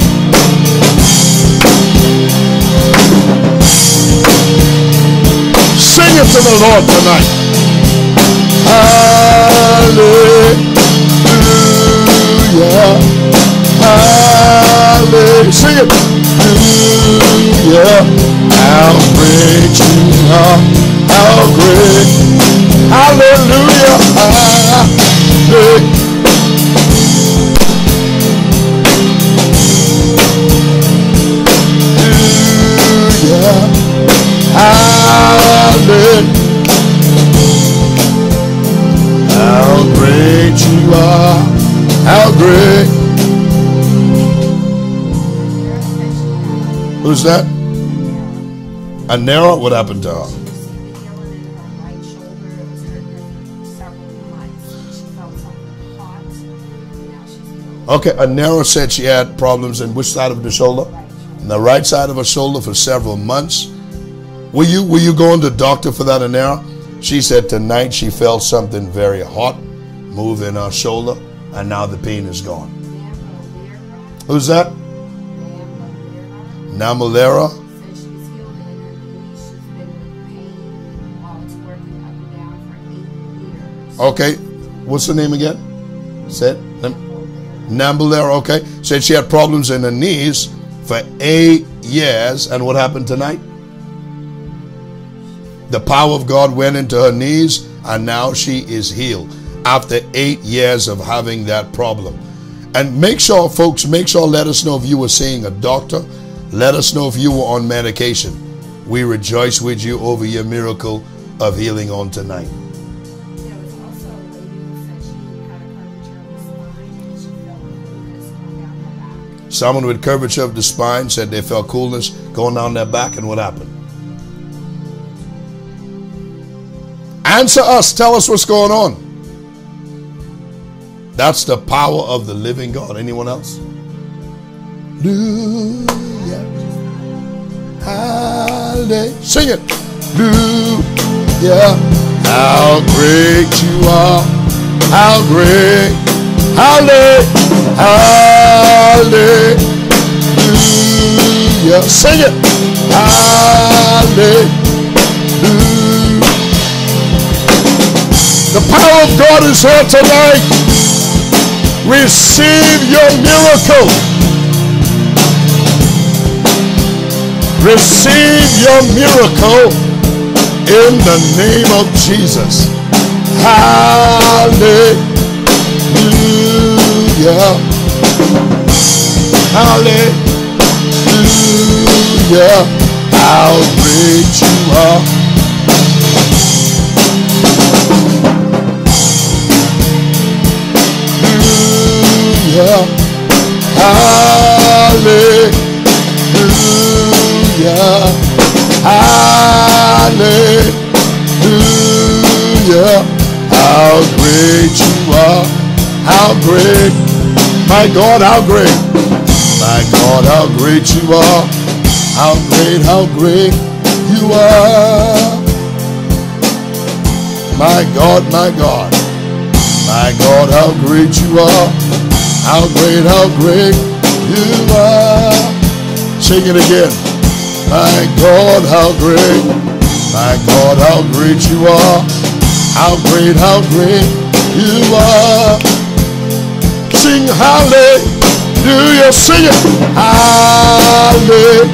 Sing it to the Lord tonight. Hallelujah. Hallelujah. Sing it. Hallelujah. How great you are. How great. Hallelujah. Hallelujah. Hallelujah. How great you are. How great. Who's that? Anera? What happened to her? Okay, Anera said she had problems in which side of the shoulder? On the right side of her shoulder for several months. Were you were you going to the doctor for that, Anera? She said tonight she felt something very hot move in her shoulder, and now the pain is gone. Who's that? Namalera. Okay, what's the name again? Said Namalera. Okay, said she had problems in her knees for eight years, and what happened tonight? The power of God went into her knees, and now she is healed after eight years of having that problem. And make sure, folks, make sure, let us know if you were seeing a doctor. Let us know if you were on medication. We rejoice with you over your miracle of healing on tonight. There was also a lady who said she had a curvature of the spine and she felt coolness going down her back. Someone with curvature of the spine said they felt coolness going down their back, and what happened? Answer us. Tell us what's going on. That's the power of the living God. Anyone else? Hallelujah. Hallelujah. Sing it. Hallelujah. How great you are. How great. Hallelujah. Hallelujah. Sing it. Hallelujah. The power of God is here tonight. Receive your miracle. Receive your miracle in the name of Jesus. Hallelujah. Hallelujah. How great you are. Hallelujah. Hallelujah. How great you are. How great. My God, how great. My God, how great you are. How great, how great you are. My God, my God. My God, how great you are. How great, how great you are. Sing it again. My God, how great. My God, how great you are. How great, how great you are. Sing hallelujah. Sing it. Hallelujah.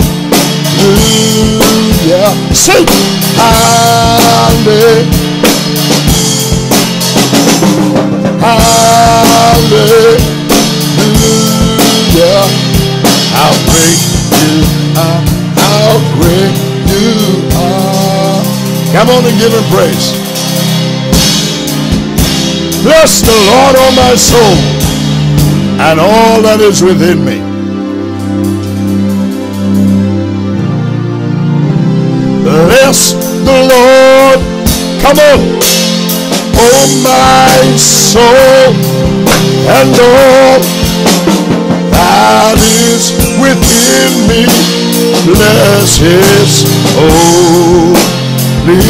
Sing hallelujah. Hallelujah. How great you are. How great you are. Come on and give him praise. Bless the Lord, O my soul, and all that is within me. Bless the Lord. Come on. Oh my soul, and all that is within me, bless his holy.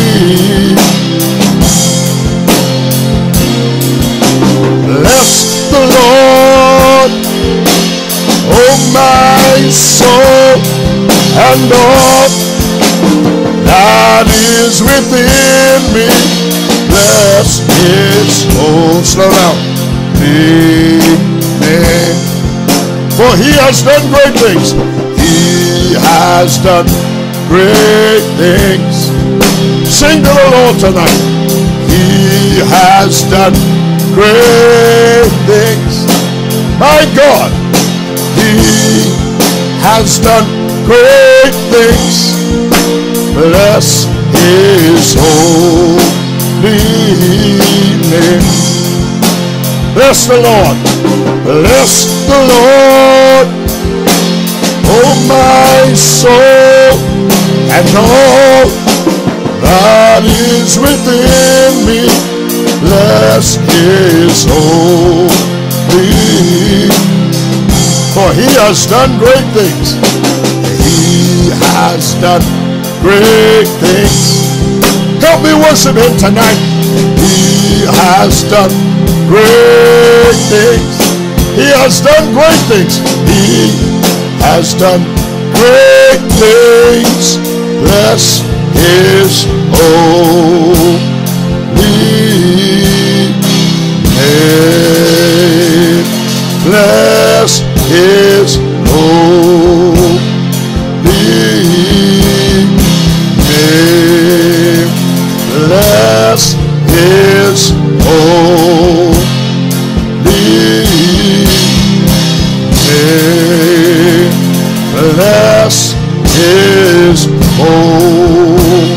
Bless the Lord, and all that is within me. Bless his whole, slow down, name. For he has done great things. He has done great things. Sing to the Lord tonight. He has done great things. My God, he has done great things. Bless his holy name. Bless the Lord. Bless the Lord, oh my soul, and all that is within me. Bless his holy name. For he has done great things. He has done great things. Help me worship him tonight. He has done great things. He has done great things. He has done great things. Bless his holy name. Bless his holy name. Bless his holy name. Bless his holy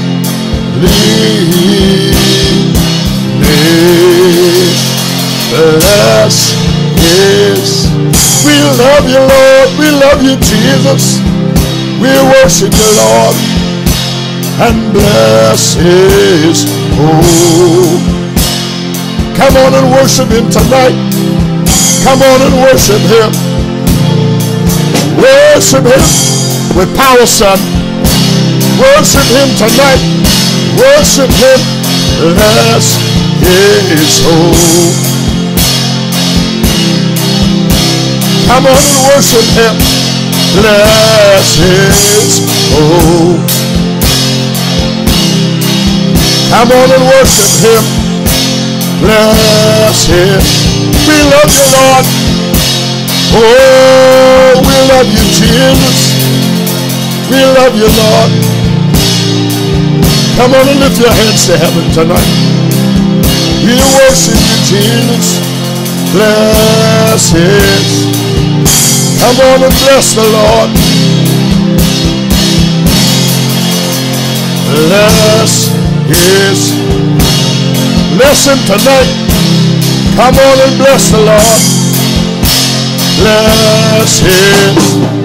name. Bless his. We love you, Lord. We love you, Jesus. We worship you, Lord, and bless his holy. Come on and worship him tonight. Come on and worship him. Worship him with power, son. Worship him tonight. Worship him. Bless his holy. Come on and worship him. Bless his holy. Come on and worship him. Bless him. We love you, Lord. Oh, we love you, Jesus. We love you, Lord. Come on and lift your hands to heaven tonight. We worship you, Jesus. Bless his. Come on and bless the Lord. Bless his. Bless him tonight. Come on and bless the Lord. Bless him.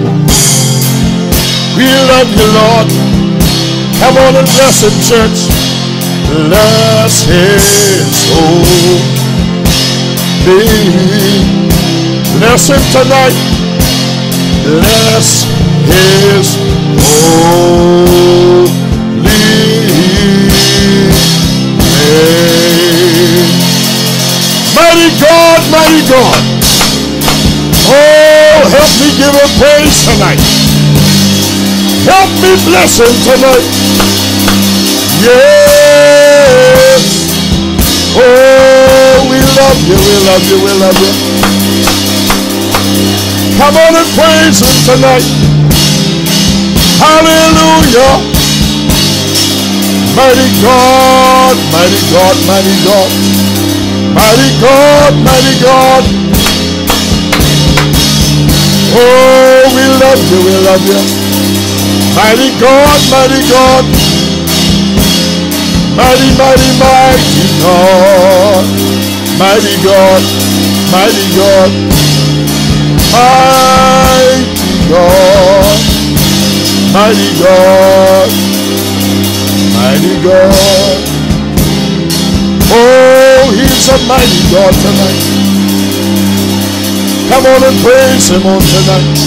We love you, Lord. Come on and bless him, church. Bless his holy. Bless him tonight. Bless his holy name. Mighty God, mighty God. Oh, help me give him praise tonight. Help me bless him tonight. Yes. Oh, we love you, we love you, we love you. Come on and praise him tonight. Hallelujah. Mighty God, mighty God, mighty God. Mighty God, mighty God. Oh, we love you, we love you. Mighty God, mighty God. Mighty, mighty, mighty God. Mighty God, mighty God. Mighty God. Mighty God. Mighty God. Oh, he's a mighty God tonight. Come on and praise him on tonight.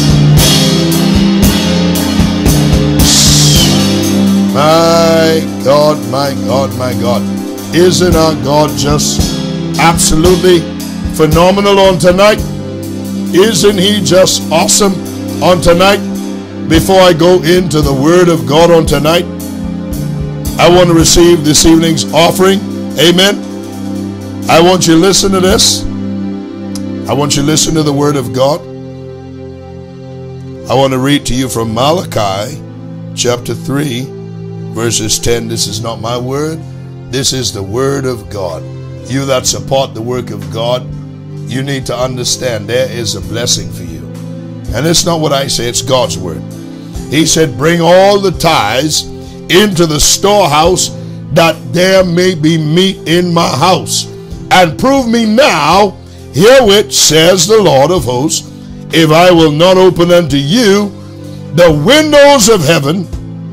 My God, my God, my God. Isn't our God just absolutely phenomenal on tonight? Isn't he just awesome on tonight? Before I go into the Word of God on tonight, I want to receive this evening's offering. Amen. I want you to listen to this. I want you to listen to the Word of God. I want to read to you from Malachi chapter three, verses ten. This is not my word. This is the Word of God. You that support the work of God, you need to understand there is a blessing for you. And it's not what I say, it's God's word. He said, bring all the tithes into the storehouse, that there may be meat in my house. And prove me now, herewith says the Lord of hosts, if I will not open unto you the windows of heaven,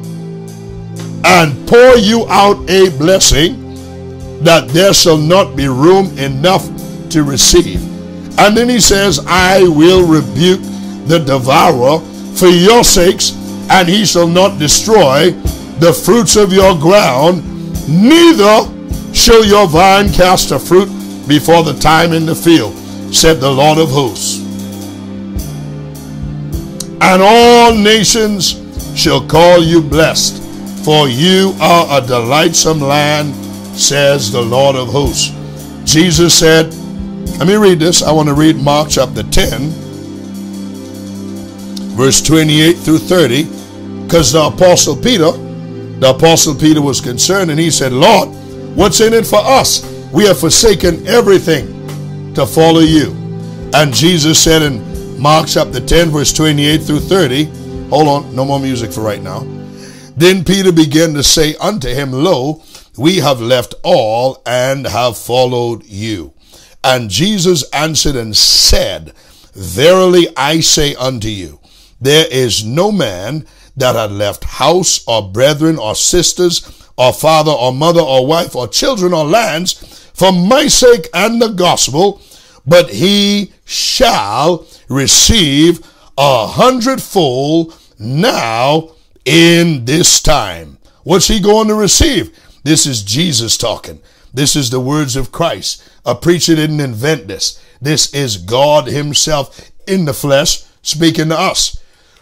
and pour you out a blessing, that there shall not be room enough to receive. And then he says, I will rebuke the devourer for your sakes, and he shall not destroy the fruits of your ground, neither shall your vine cast a fruit before the time in the field, said the Lord of hosts. And all nations shall call you blessed, for you are a delightsome land, says the Lord of hosts. Jesus said, let me read this. I want to read Mark chapter ten, verse twenty-eight through thirty, because the Apostle Peter, the Apostle Peter was concerned, and he said, Lord, what's in it for us? We have forsaken everything to follow you. And Jesus said in Mark chapter ten, verse twenty-eight through thirty, hold on, no more music for right now. Then Peter began to say unto him, Lo, we have left all and have followed you. And Jesus answered and said, verily I say unto you, there is no man that had left house or brethren or sisters or father or mother or wife or children or lands for my sake and the gospel, but he shall receive a hundredfold now in this time. What's he going to receive? This is Jesus talking. This is the words of Christ. A preacher didn't invent this. This is God himself in the flesh speaking to us.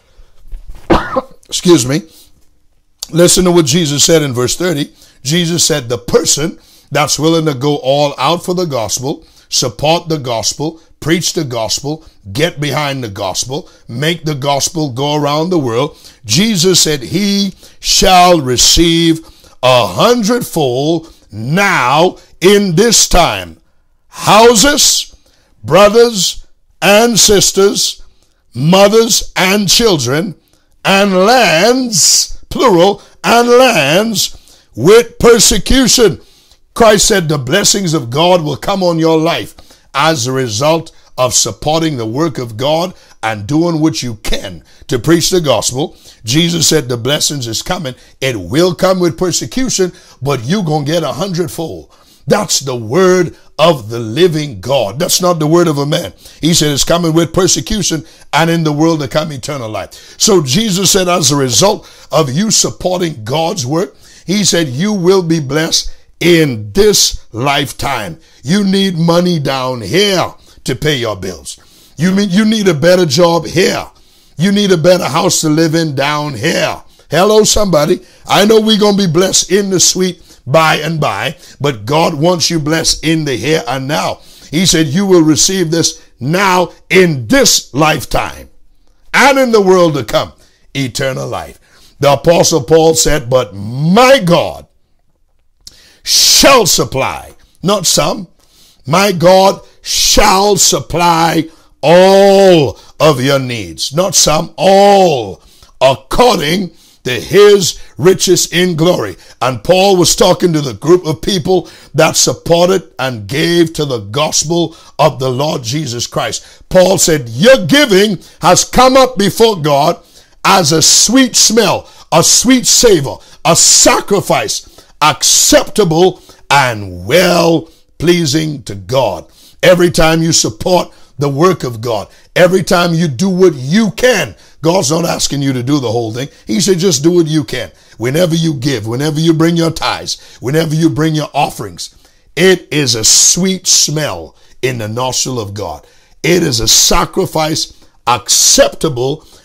Excuse me. Listen to what Jesus said in verse thirty. Jesus said, the person that's willing to go all out for the gospel, support the gospel, preach the gospel, get behind the gospel, make the gospel go around the world, Jesus said he shall receive a hundredfold now in this time. Houses, brothers and sisters, mothers and children, and lands, plural, and lands with persecution. Christ said the blessings of God will come on your life as a result of supporting the work of God and doing what you can to preach the gospel. Jesus said the blessings is coming. It will come with persecution, but you're going to get a hundredfold. That's the word of the living God. That's not the word of a man. He said it's coming with persecution, and in the world to come eternal life. So Jesus said as a result of you supporting God's work, he said you will be blessed in this lifetime. You need money down here to pay your bills. You mean you need a better job here. You need a better house to live in down here. Hello, somebody. I know we're going to be blessed in the sweet by and by, but God wants you blessed in the here and now. He said you will receive this now in this lifetime and in the world to come, eternal life. The Apostle Paul said, but my God shall supply, not some, my God shall supply all of your needs, not some, all, according to his riches in glory. And Paul was talking to the group of people that supported and gave to the gospel of the Lord Jesus Christ. Paul said, your giving has come up before God as a sweet smell, a sweet savor, a sacrifice, acceptable and well pleasing to God. Every time you support the work of God, every time you do what you can, God's not asking you to do the whole thing. He said, just do what you can. Whenever you give, whenever you bring your tithes, whenever you bring your offerings, it is a sweet smell in the nostril of God. It is a sacrifice acceptable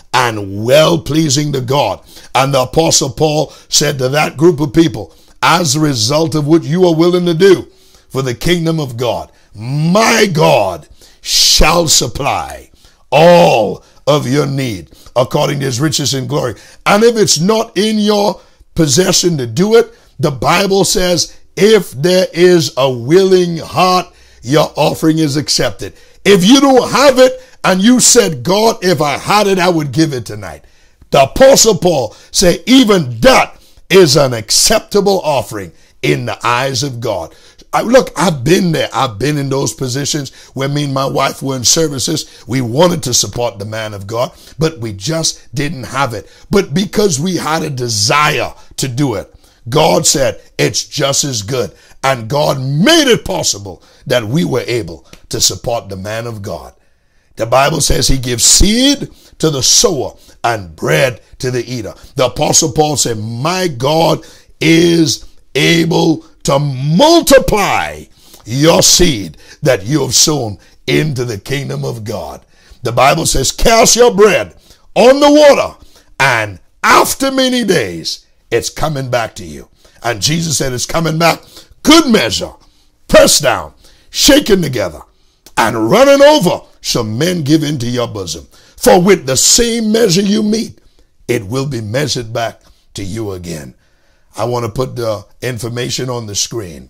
and well-pleasing to God. And the Apostle Paul said to that group of people, as a result of what you are willing to do for the kingdom of God, my God shall supply all of your need according to his riches in glory. And if it's not in your possession to do it, the Bible says, if there is a willing heart, your offering is accepted. If you don't have it and you said, God, if I had it, I would give it tonight. The Apostle Paul said, even that is an acceptable offering in the eyes of God. I, look, I've been there. I've been in those positions where me and my wife were in services. We wanted to support the man of God, but we just didn't have it. But because we had a desire to do it, God said, it's just as good. And God made it possible that we were able to support the man of God. The Bible says he gives seed to the sower and bread to the eater. The Apostle Paul said, my God is able to multiply your seed that you have sown into the kingdom of God. The Bible says, cast your bread on the water, and after many days, it's coming back to you. And Jesus said, it's coming back, good measure, pressed down, shaken together, and running over, shall men give into your bosom. For with the same measure you meet, it will be measured back to you again. I want to put the information on the screen.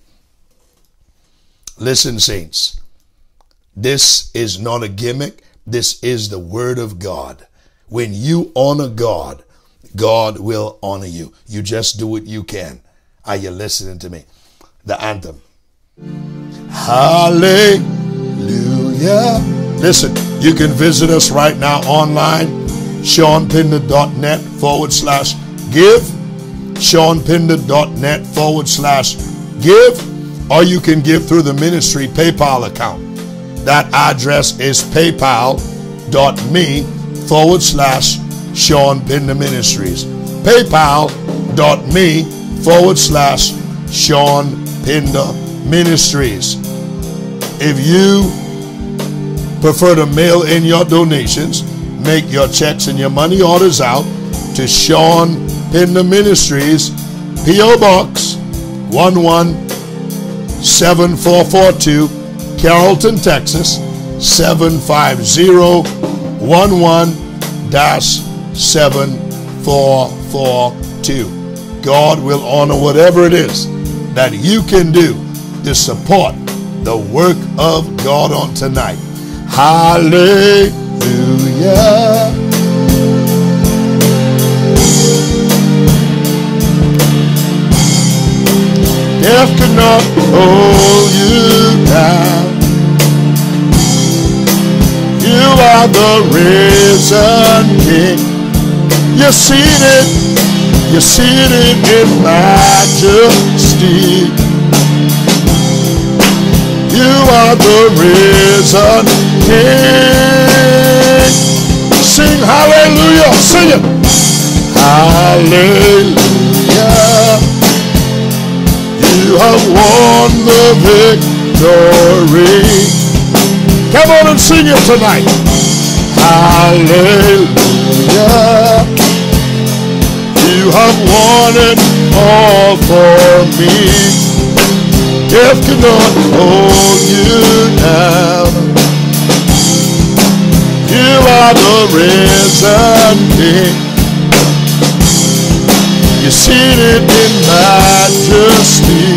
Listen, saints, this is not a gimmick. This is the word of God. When you honor God, God will honor you. You just do what you can. Are you listening to me? The anthem. Hallelujah. Listen, you can visit us right now online, sean pinder dot net forward slash give. sean pinder dot net forward slash give, or you can give through the ministry PayPal account. That address is paypal.me forward slash Sean Pinder Ministries. PayPal.me forward slash Sean Pinder Ministries. If you prefer to mail in your donations, make your checks and your money orders out to Sean Pinder Ministries, P O Box one one seven four four two, Carrollton, Texas seven five zero one one seven four four two. God will honor whatever it is that you can do to support the work of God on tonight. Hallelujah. Death cannot hold you down. You are the risen King. You're seated, you're seated in majesty. You are the risen King. Sing hallelujah, sing it. Hallelujah. You have won the victory. Come on and sing it tonight. Hallelujah. You have won it all for me. Death cannot hold you down. You are the risen King. You're seated in majesty.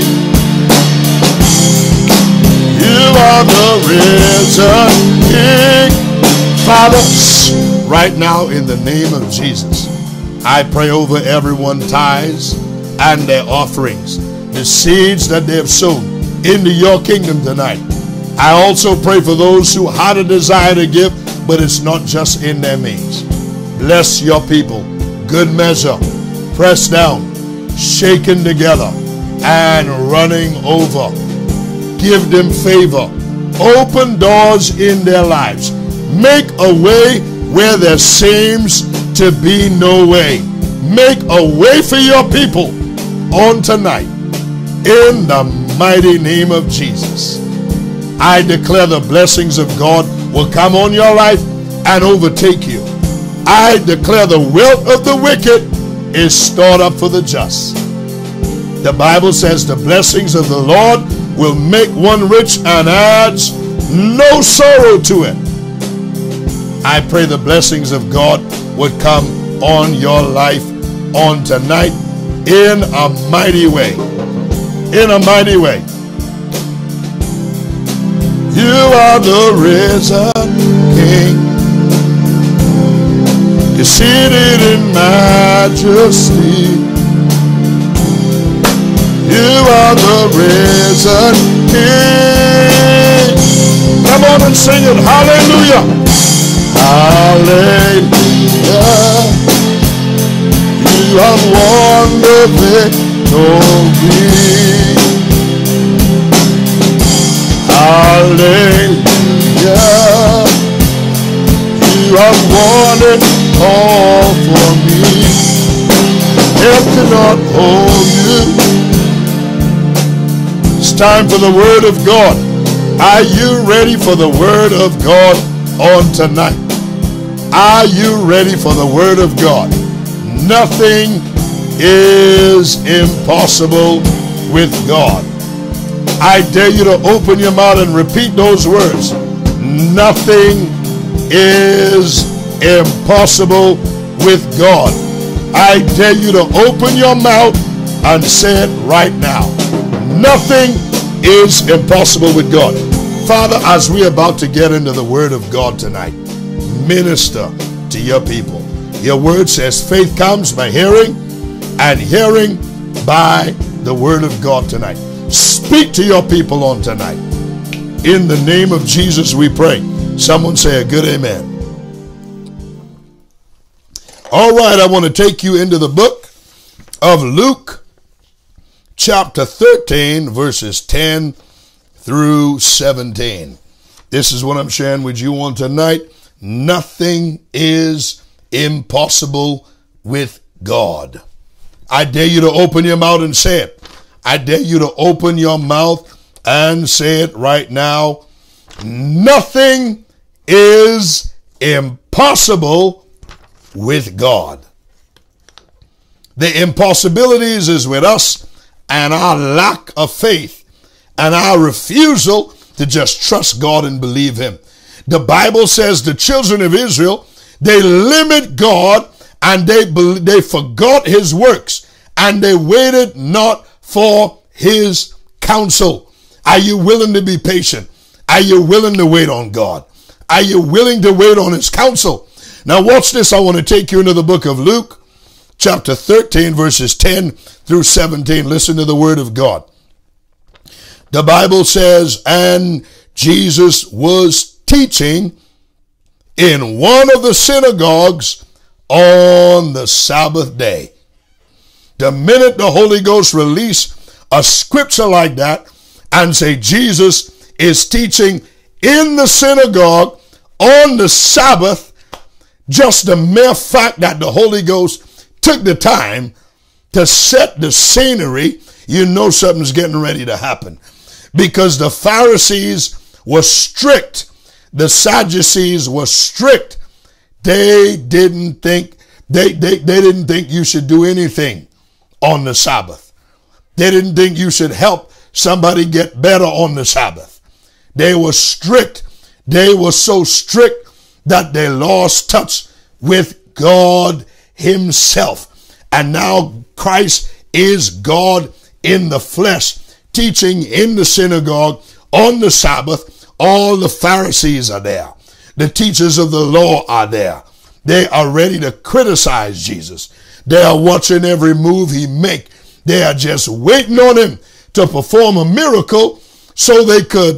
You are the risen King. Father, right now in the name of Jesus, I pray over everyone tithes and their offerings, the seeds that they have sown into your kingdom tonight. I also pray for those who had a desire to give, but it's not just in their means. Bless your people. Good measure, pressed down, shaken together, and running over. Give them favor. Open doors in their lives. Make a way where there seems to be no way. Make a way for your people on tonight. In the mighty name of Jesus, I declare the blessings of God will come on your life and overtake you. I declare the wealth of the wicked is stored up for the just. The Bible says the blessings of the Lord will make one rich and adds no sorrow to it. I pray the blessings of God would come on your life on tonight in a mighty way. In a mighty way. You are the risen King. You're seated in majesty. You are the risen King. Come on and sing it. Hallelujah. Hallelujah. You have won the victory. Hallelujah. You have won it all for me. Death cannot hold you. It's time for the Word of God. Are you ready for the Word of God on tonight? Are you ready for the Word of God? Nothing is impossible with God. I dare you to open your mouth and repeat those words. Nothing is impossible with God. I dare you to open your mouth and say it right now. Nothing is impossible with God. Father, as we're about to get into the Word of God tonight, minister to your people. Your word says faith comes by hearing, and hearing by the Word of God tonight. Speak to your people on tonight. In the name of Jesus we pray. Someone say a good amen. All right, I want to take you into the book of Luke, chapter thirteen, verses ten through seventeen. This is what I'm sharing with you on tonight. Nothing is impossible with God. I dare you to open your mouth and say it. I dare you to open your mouth and say it right now. Nothing is impossible with God. The impossibilities is with us and our lack of faith and our refusal to just trust God and believe Him. The Bible says the children of Israel, they limit God and they they forgot His works and they waited not for His counsel. Are you willing to be patient? Are you willing to wait on God? Are you willing to wait on His counsel? Now watch this. I want to take you into the book of Luke, chapter thirteen, verses ten through seventeen. Listen to the word of God. The Bible says, and Jesus was teaching in one of the synagogues on the Sabbath day. The minute the Holy Ghost release a scripture like that and say Jesus is teaching in the synagogue on the Sabbath, just the mere fact that the Holy Ghost took the time to set the scenery, you know something's getting ready to happen. Because the Pharisees were strict. The Sadducees were strict. They didn't think, they, they, they didn't think you should do anything on the Sabbath. They didn't think you should help somebody get better on the Sabbath. They were strict. They were so strict that they lost touch with God Himself. And now Christ is God in the flesh, teaching in the synagogue on the Sabbath. All the Pharisees are there. The teachers of the law are there. They are ready to criticize Jesus. They are watching every move He make. They are just waiting on Him to perform a miracle so they could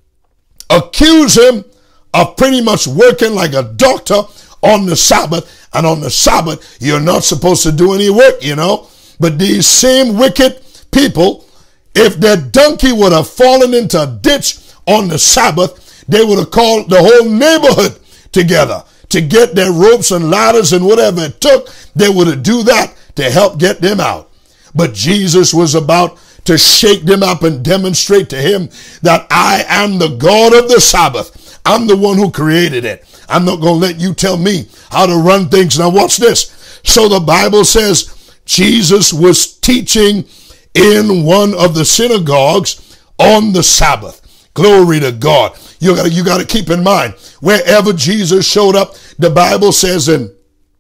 accuse Him of pretty much working like a doctor on the Sabbath. And on the Sabbath, you're not supposed to do any work, you know. But these same wicked people, if their donkey would have fallen into a ditch on the Sabbath, they would have called the whole neighborhood together to get their ropes and ladders and whatever it took. They would have do that to help get them out. But Jesus was about to shake them up and demonstrate to him that I am the God of the Sabbath. I'm the one who created it. I'm not going to let you tell me how to run things. Now watch this. So the Bible says Jesus was teaching in one of the synagogues on the Sabbath. Glory to God. You got you got to keep in mind, wherever Jesus showed up, the Bible says in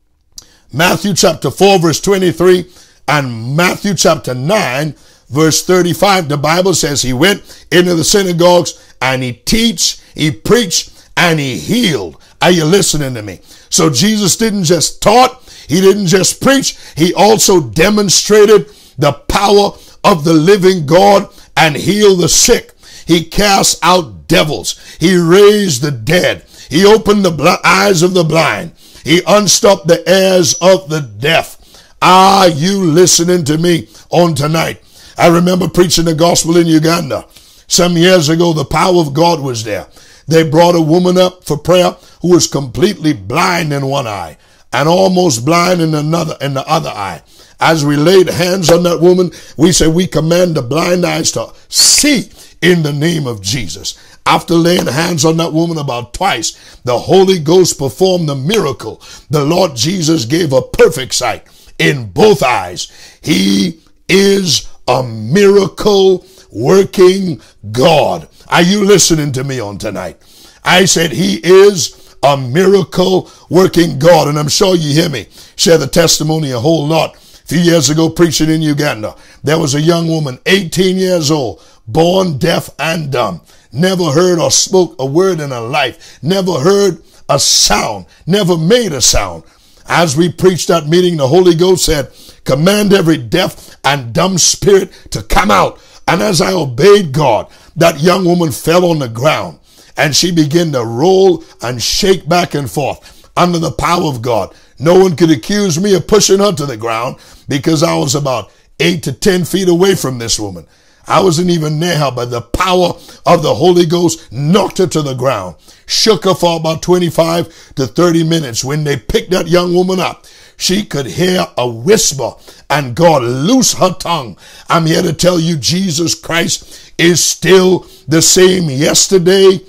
Matthew chapter four, verse twenty-three, and Matthew chapter nine, verse thirty-five, the Bible says he went into the synagogues and he teach, he preached, and he healed. Are you listening to me? So Jesus didn't just taught, he didn't just preach, he also demonstrated the power of the living God and healed the sick. He cast out devils. He raised the dead. He opened the bl- eyes of the blind. He unstopped the ears of the deaf. Are you listening to me on tonight? I remember preaching the gospel in Uganda. Some years ago, the power of God was there. They brought a woman up for prayer who was completely blind in one eye and almost blind in another, in the other eye. As we laid hands on that woman, we said, we command the blind eyes to see in the name of Jesus. After laying hands on that woman about twice, the Holy Ghost performed the miracle. The Lord Jesus gave her perfect sight in both eyes. He is a miracle working God. Are you listening to me on tonight? I said he is a miracle working God. And I'm sure you hear me share the testimony a whole lot. A few years ago, preaching in Uganda, there was a young woman, eighteen years old, born deaf and dumb, never heard or spoke a word in her life, never heard a sound, never made a sound. As we preached that meeting, the Holy Ghost said, command every deaf and dumb spirit to come out. And as I obeyed God, that young woman fell on the ground and she began to roll and shake back and forth under the power of God. No one could accuse me of pushing her to the ground because I was about eight to ten feet away from this woman. I wasn't even near her, but the power of the Holy Ghost knocked her to the ground, shook her for about twenty-five to thirty minutes. When they picked that young woman up, she could hear a whisper and God loosed her tongue. I'm here to tell you Jesus Christ is still the same yesterday,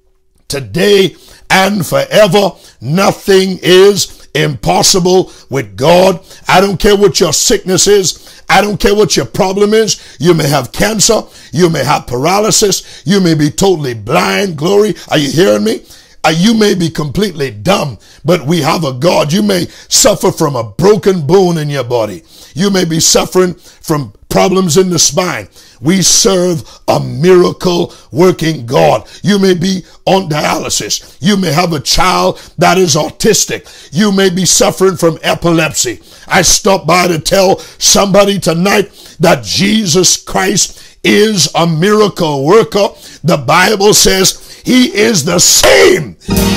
today, and forever. Nothing is impossible with God. I don't care what your sickness is. I don't care what your problem is. You may have cancer. You may have paralysis. You may be totally blind. Glory. Are you hearing me? Uh, you may be completely dumb, but we have a God. You may suffer from a broken bone in your body. You may be suffering from problems in the spine. We serve a miracle working God. You may be on dialysis. You may have a child that is autistic. You may be suffering from epilepsy. I stopped by to tell somebody tonight that Jesus Christ is a miracle worker. The Bible says he is the same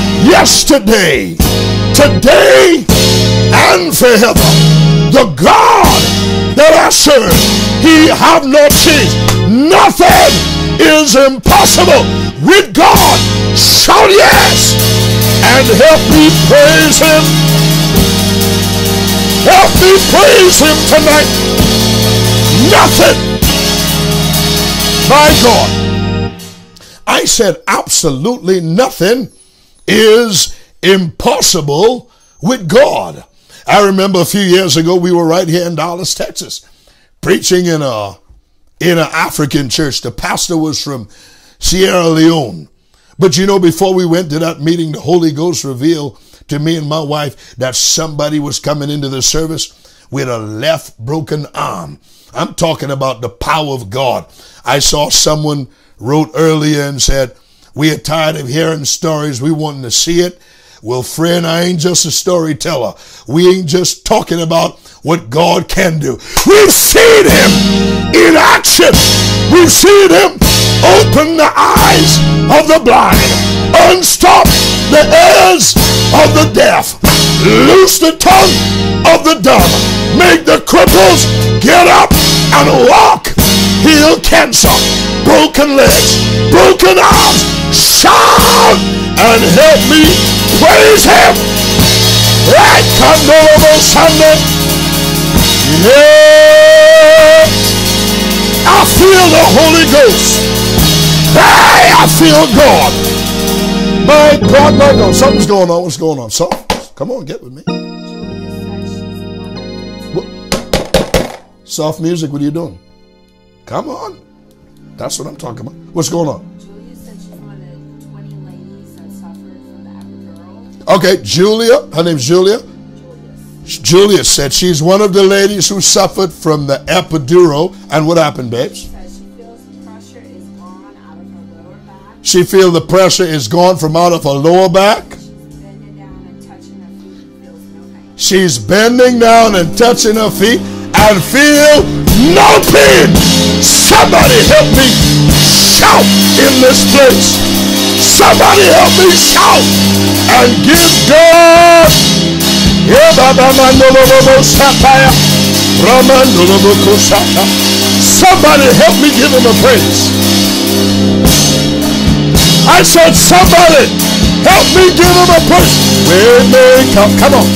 yesterday, today, and forever. The God that I serve, he have not changed. Nothing is impossible with God. Shout yes and help me praise him. Help me praise him tonight. Nothing. My God. I said absolutely nothing is impossible with God. I remember a few years ago, we were right here in Dallas, Texas, preaching in a in an African church. The pastor was from Sierra Leone. But you know, before we went to that meeting, the Holy Ghost revealed to me and my wife that somebody was coming into the service with a left broken arm. I'm talking about the power of God. I saw someone wrote earlier and said, we are tired of hearing stories. We want to see it. Well, friend, I ain't just a storyteller. We ain't just talking about what God can do. We've seen him in action. We've seen him open the eyes of the blind, unstop the ears of the deaf, loose the tongue of the dumb, make the cripples get up and walk, heal cancer, broken legs, broken arms. Shout and help me praise him. Right, Kandorobo Sunday. Yeah, I feel the Holy Ghost. Hey, I feel God. My God, my God. Something's going on. What's going on? So, come on, get with me. What? Soft music, what are you doing? Come on. That's what I'm talking about. What's going on? Julia said she's one of the twenty ladies that suffered from the epidural. Okay, Julia. Her name's Julia. Julius. Julia said she's one of the ladies who suffered from the epidural. And what happened, babes? She feels the pressure is gone from out of her lower back. She's bending down and touching her feet and feel no pain. Somebody help me shout in this place. Somebody help me shout and give God. Somebody help me give him a praise. I said, somebody help me give him a push. Waymaker, come on.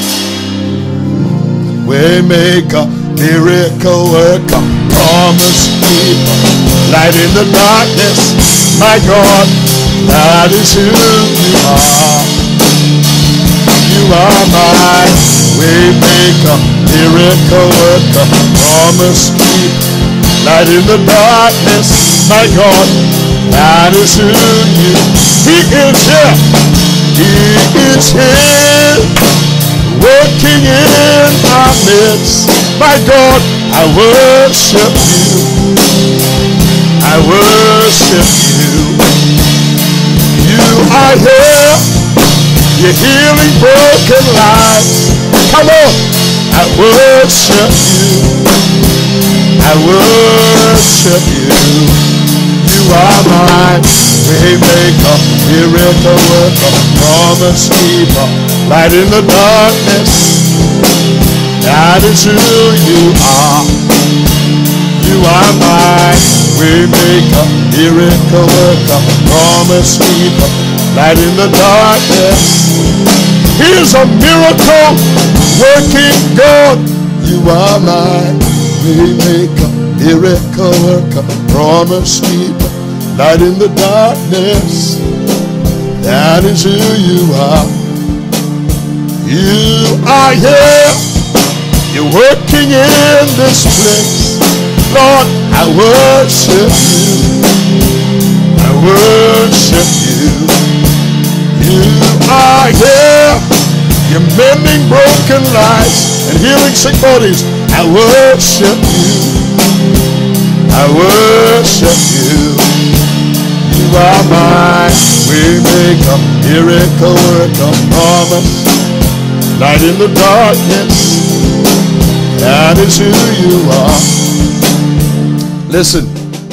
Waymaker, miracle worker, promise keeper, light in the darkness. My God, that is who you are. You are my waymaker, miracle worker, promise keeper, light in the darkness. My God, that is who you. He is here. He is here, working in our midst. My God, I worship you. I worship you. You are here. You're healing broken lives. Come on. I worship you. I worship you. You are my waymaker, miracle worker, promise keeper, light in the darkness. That is who you are. You are my waymaker, miracle worker, promise keeper, light in the darkness. Here's a miracle working God. You are my waymaker, miracle worker, promise keeper, light in the darkness. That is who you are. You are here. You're working in this place. Lord, I worship you. I worship you. You are here. You're mending broken lives and healing sick bodies. I worship you. I worship you. You are my waymaker, miracle worker, promise, light in the darkness. That is who you are. Listen,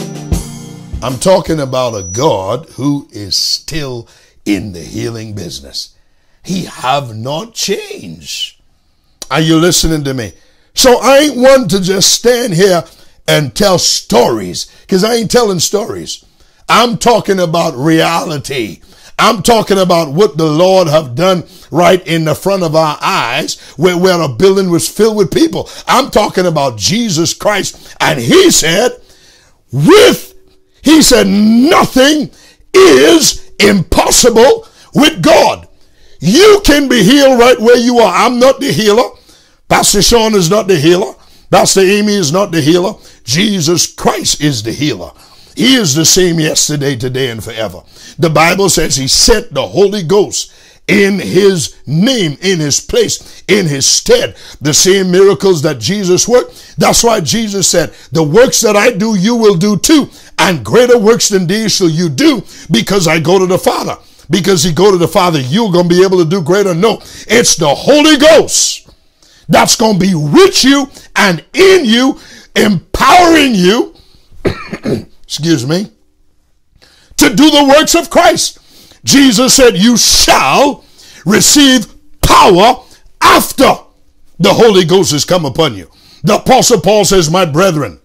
I'm talking about a God who is still in the healing business. He have not changed. Are you listening to me? So I ain't one to just stand here and tell stories, because I ain't telling stories. I'm talking about reality. I'm talking about what the Lord have done right in the front of our eyes, where, where a building was filled with people. I'm talking about Jesus Christ. And he said, with, he said, nothing is impossible with God. You can be healed right where you are. I'm not the healer. Pastor Sean is not the healer. Pastor Aimee is not the healer. Jesus Christ is the healer. He is the same yesterday, today, and forever. The Bible says he sent the Holy Ghost in his name, in his place, in his stead. The same miracles that Jesus worked. That's why Jesus said, the works that I do, you will do too. And greater works than these shall you do, because I go to the Father. Because he go to the Father, you're going to be able to do greater. No, it's the Holy Ghost that's going to be with you and in you, empowering you, excuse me, to do the works of Christ. Jesus said, you shall receive power after the Holy Ghost has come upon you. The Apostle Paul says, my brethren,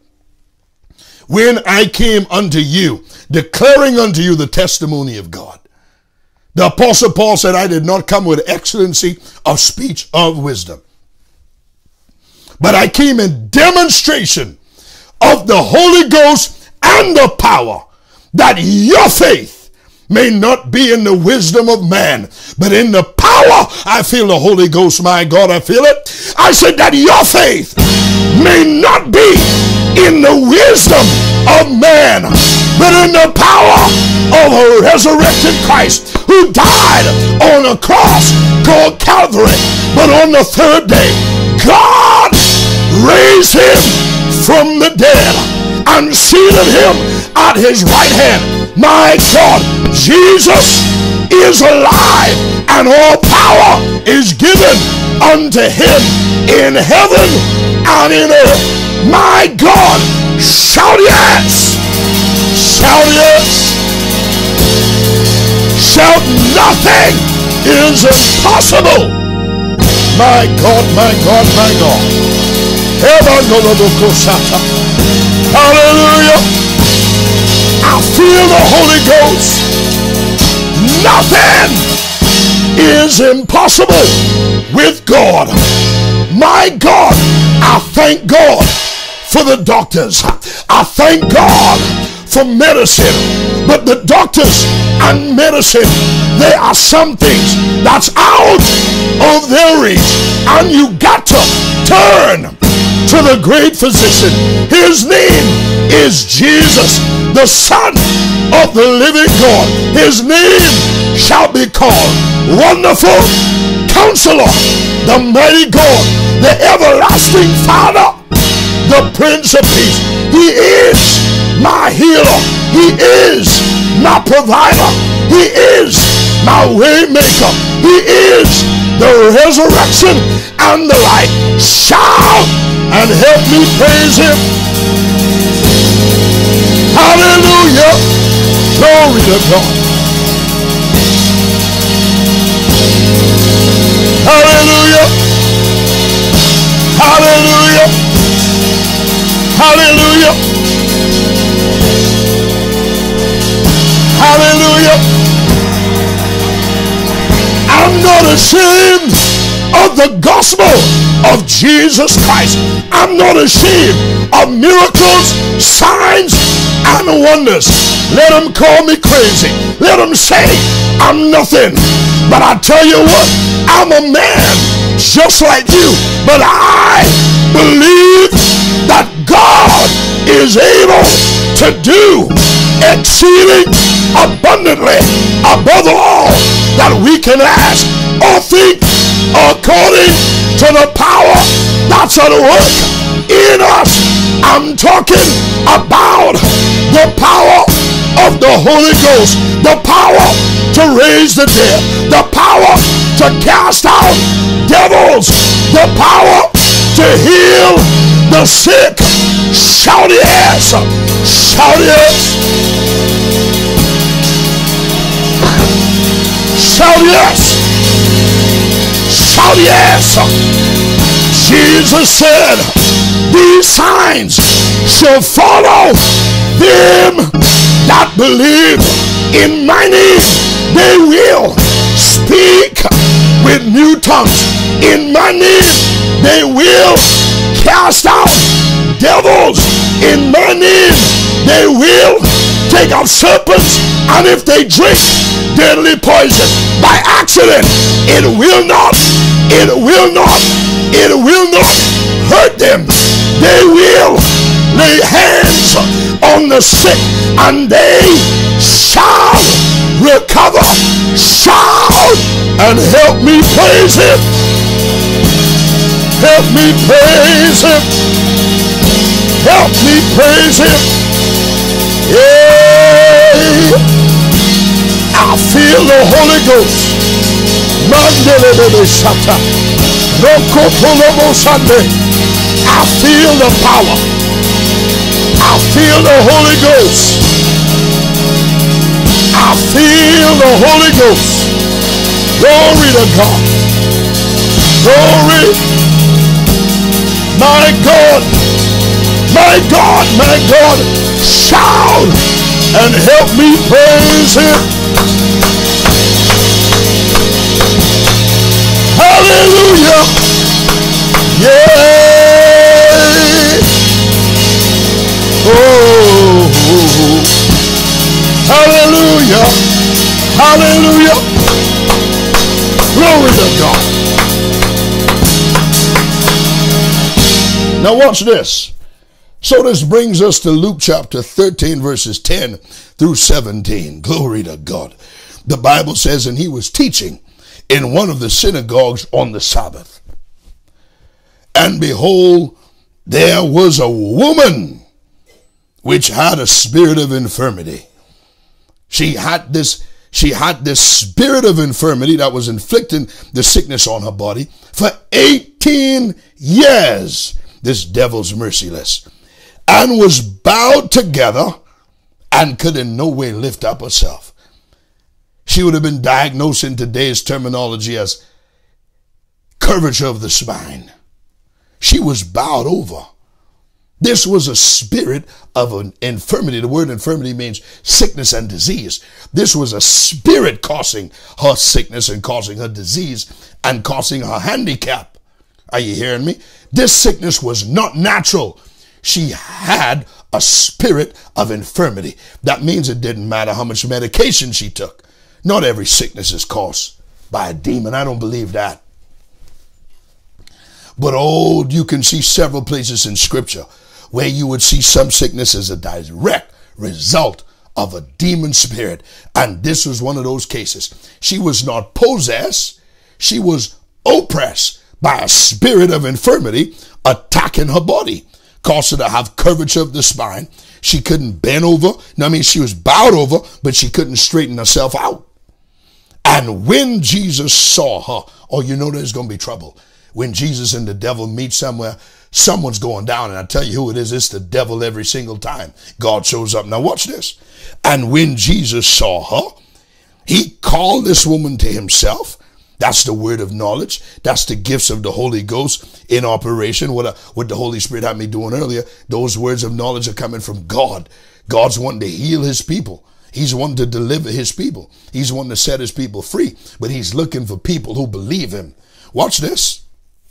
when I came unto you, declaring unto you the testimony of God. The Apostle Paul said, I did not come with excellency of speech or wisdom, but I came in demonstration of the Holy Ghost and the power, that your faith may not be in the wisdom of man, but in the power. I feel the Holy Ghost, my God, I feel it. I said that your faith may not be in the wisdom of man, but in the power of a resurrected Christ who died on a cross called Calvary. But on the third day, God raised him from the dead and seated him at his right hand. My God, Jesus is alive, and all power is given unto him in heaven and in earth. My God, shout yes! Shout yes! Shout nothing is impossible! My God, my God, my God. Hallelujah! I feel the Holy Ghost. Nothing is impossible with God. My God, I thank God for the doctors. I thank God for medicine. But the doctors and medicine, there are some things that's out of their reach. And you got to turn to the great physician. His name is Jesus, the Son of the living God. His name shall be called Wonderful Counselor, the Mighty God, the Everlasting Father, the Prince of Peace. He is my healer. He is my provider. He is my way maker. He is the resurrection and the life. Shout and help me praise him. Hallelujah. Glory to God. Hallelujah. Hallelujah. Hallelujah. Hallelujah. I'm not ashamed of the gospel of Jesus Christ. I'm not ashamed of miracles, signs, and wonders. Let them call me crazy. Let them say I'm nothing. But I tell you what, I'm a man just like you. But I believe that God is able to do exceeding abundantly above all that we can ask or think, according to the power that's at work in us. I'm talking about the power of the Holy Ghost, the power to raise the dead, the power to cast out devils, the power to heal the sick. Shout yes! Shout yes! Shout yes! Shout yes! Jesus said, these signs shall follow them that believe in my name. They will speak with new tongues. In my name, they will cast out devils. In my name, they will take out serpents. And if they drink deadly poison by accident, it will not, it will not, it will not hurt them. They will lay hands on the sick and they shall recover. Shout and help me praise him. Help me praise him. Help me praise him. Yeah. I feel the Holy Ghost. I feel the power. I feel the Holy Ghost. I feel the Holy Ghost. Glory to God. Glory. My God. My God. My God. Shout and help me praise him. Hallelujah. Yeah. Oh. Hallelujah. Hallelujah. Glory to God. Now watch this. So this brings us to Luke chapter thirteen, verses ten through seventeen. Glory to God. The Bible says, and he was teaching in one of the synagogues on the Sabbath. And behold, there was a woman which had a spirit of infirmity. She had this, she had this spirit of infirmity that was inflicting the sickness on her body for eighteen years. This devil's merciless. And was bowed together and could in no way lift up herself. She would have been diagnosed in today's terminology as curvature of the spine. She was bowed over. This was a spirit of an infirmity. The word infirmity means sickness and disease. This was a spirit causing her sickness and causing her disease and causing her handicap. Are you hearing me? This sickness was not natural. She had a spirit of infirmity. That means it didn't matter how much medication she took. Not every sickness is caused by a demon. I don't believe that. But oh, you can see several places in scripture where you would see some sickness as a direct result of a demon spirit. And this was one of those cases. She was not possessed. She was oppressed by a spirit of infirmity attacking her body. Caused her to have curvature of the spine. She couldn't bend over. No, I mean, she was bowed over, but she couldn't straighten herself out. And when Jesus saw her, oh, you know there's going to be trouble. When Jesus and the devil meet somewhere, someone's going down. And I tell you who it is. It's the devil every single time God shows up. Now watch this. And when Jesus saw her, he called this woman to himself. That's the word of knowledge. That's the gifts of the Holy Ghost in operation. What, a, what the Holy Spirit had me doing earlier. Those words of knowledge are coming from God. God's wanting to heal his people. He's wanting to deliver his people. He's wanting to set his people free. But he's looking for people who believe him. Watch this.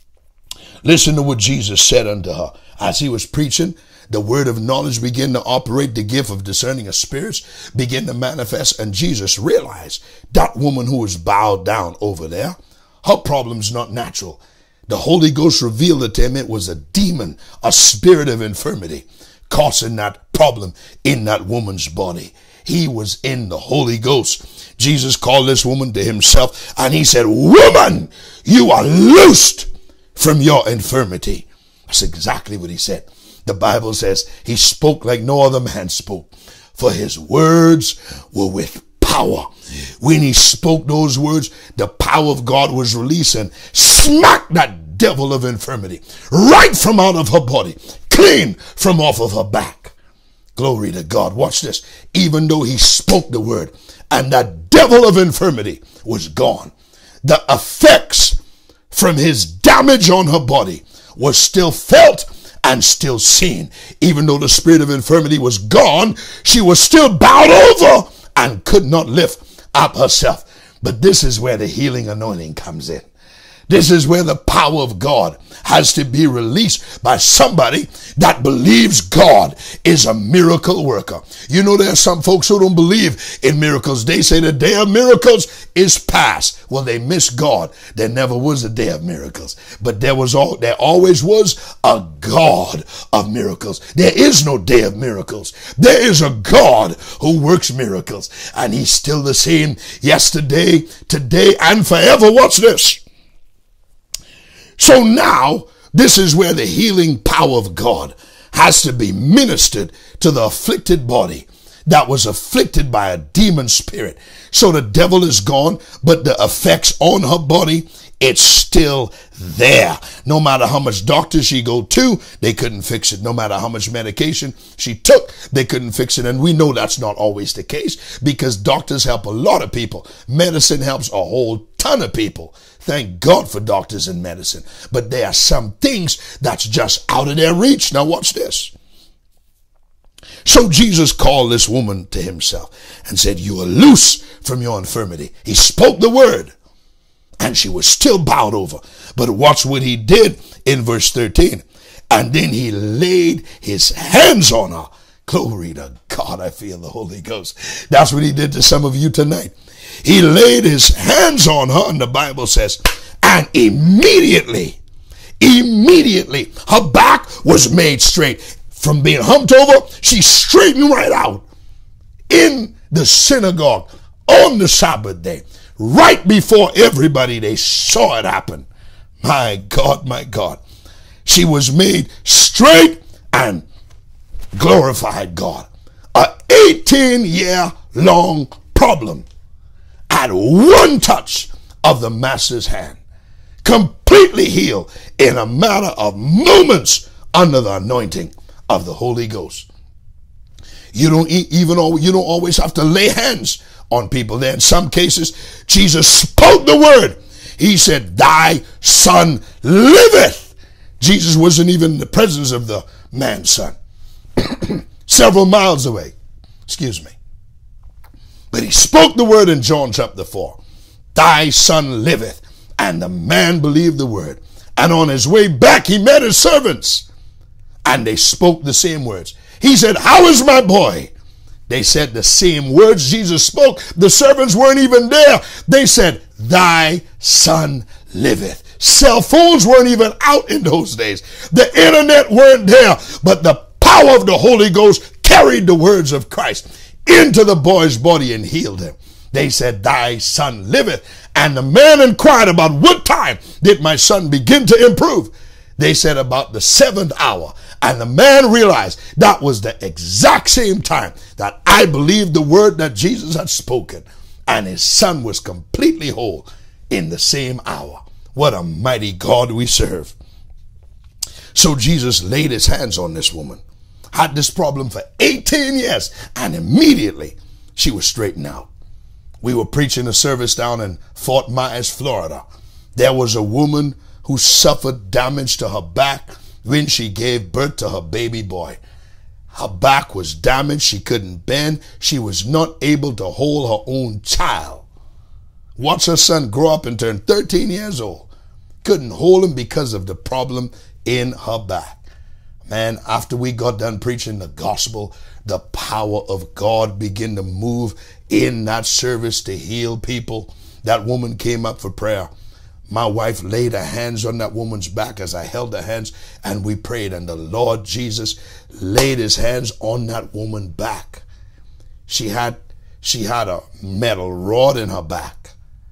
Listen to what Jesus said unto her. As he was preaching, the word of knowledge began to operate. The gift of discerning of spirits began to manifest. And Jesus realized that woman who was bowed down over there, her problem's not natural. The Holy Ghost revealed it to him. It was a demon, a spirit of infirmity causing that problem in that woman's body. He was in the Holy Ghost. Jesus called this woman to himself and he said, "Woman, you are loosed from your infirmity." That's exactly what he said. The Bible says he spoke like no other man spoke, for his words were with power. When he spoke those words, the power of God was released and smacked that devil of infirmity right from out of her body, clean from off of her back. Glory to God. Watch this. Even though he spoke the word and that devil of infirmity was gone, the effects from his damage on her body was still felt and still seen. Even though the spirit of infirmity was gone, she was still bowed over and could not lift up herself. But this is where the healing anointing comes in. This is where the power of God has to be released by somebody that believes God is a miracle worker. You know, there are some folks who don't believe in miracles. They say the day of miracles is past. Well, they miss God. There never was a day of miracles, but there was all, there always was a God of miracles. There is no day of miracles. There is a God who works miracles, and he's still the same yesterday, today, and forever. Watch this. So now, this is where the healing power of God has to be ministered to the afflicted body that was afflicted by a demon spirit. So the devil is gone, but the effects on her body, it's still there. No matter how much doctors she go to, they couldn't fix it. No matter how much medication she took, they couldn't fix it. And we know that's not always the case, because doctors help a lot of people. Medicine helps a whole ton of people. Thank God for doctors and medicine. But there are some things that's just out of their reach. Now watch this. So Jesus called this woman to himself and said, "You are loose from your infirmity." He spoke the word and she was still bowed over. But watch what he did in verse thirteen. And then he laid his hands on her. Glory to God. I feel the Holy Ghost. That's what he did to some of you tonight. He laid his hands on her, and the Bible says, and immediately, immediately, her back was made straight. From being humped over, she straightened right out in the synagogue on the Sabbath day. Right before everybody, they saw it happen. My God, my God. She was made straight and glorified God. A eighteen-year-long problem at one touch of the Master's hand. Completely healed in a matter of moments under the anointing of the Holy Ghost. You don't even you don't always have to lay hands on people. There, in some cases, Jesus spoke the word. He said, "Thy son liveth." Jesus wasn't even in the presence of the man's son, several miles away. Excuse me. But he spoke the word in John chapter four. "Thy son liveth." And the man believed the word. And on his way back, he met his servants. And they spoke the same words. He said, "How is my boy?" They said the same words Jesus spoke. The servants weren't even there. They said, "Thy son liveth." Cell phones weren't even out in those days. The internet weren't there. But the power of the Holy Ghost carried the words of Christ into the boy's body and healed him. They said, "Thy son liveth." And the man inquired, about what time did my son begin to improve? They said, about the seventh hour. And the man realized that was the exact same time that I believed the word that Jesus had spoken. And his son was completely whole in the same hour. What a mighty God we serve. So Jesus laid his hands on this woman. Had this problem for eighteen years. And immediately she was straightened out. We were preaching a service down in Fort Myers, Florida. There was a woman who suffered damage to her back when she gave birth to her baby boy. Her back was damaged. She couldn't bend. She was not able to hold her own child. Watch her son grow up and turn thirteen years old. Couldn't hold him because of the problem in her back. Man, after we got done preaching the gospel, the power of God began to move in that service to heal people. That woman came up for prayer. My wife laid her hands on that woman's back as I held her hands and we prayed. And the Lord Jesus laid his hands on that woman's back. She had, she had a metal rod in her back.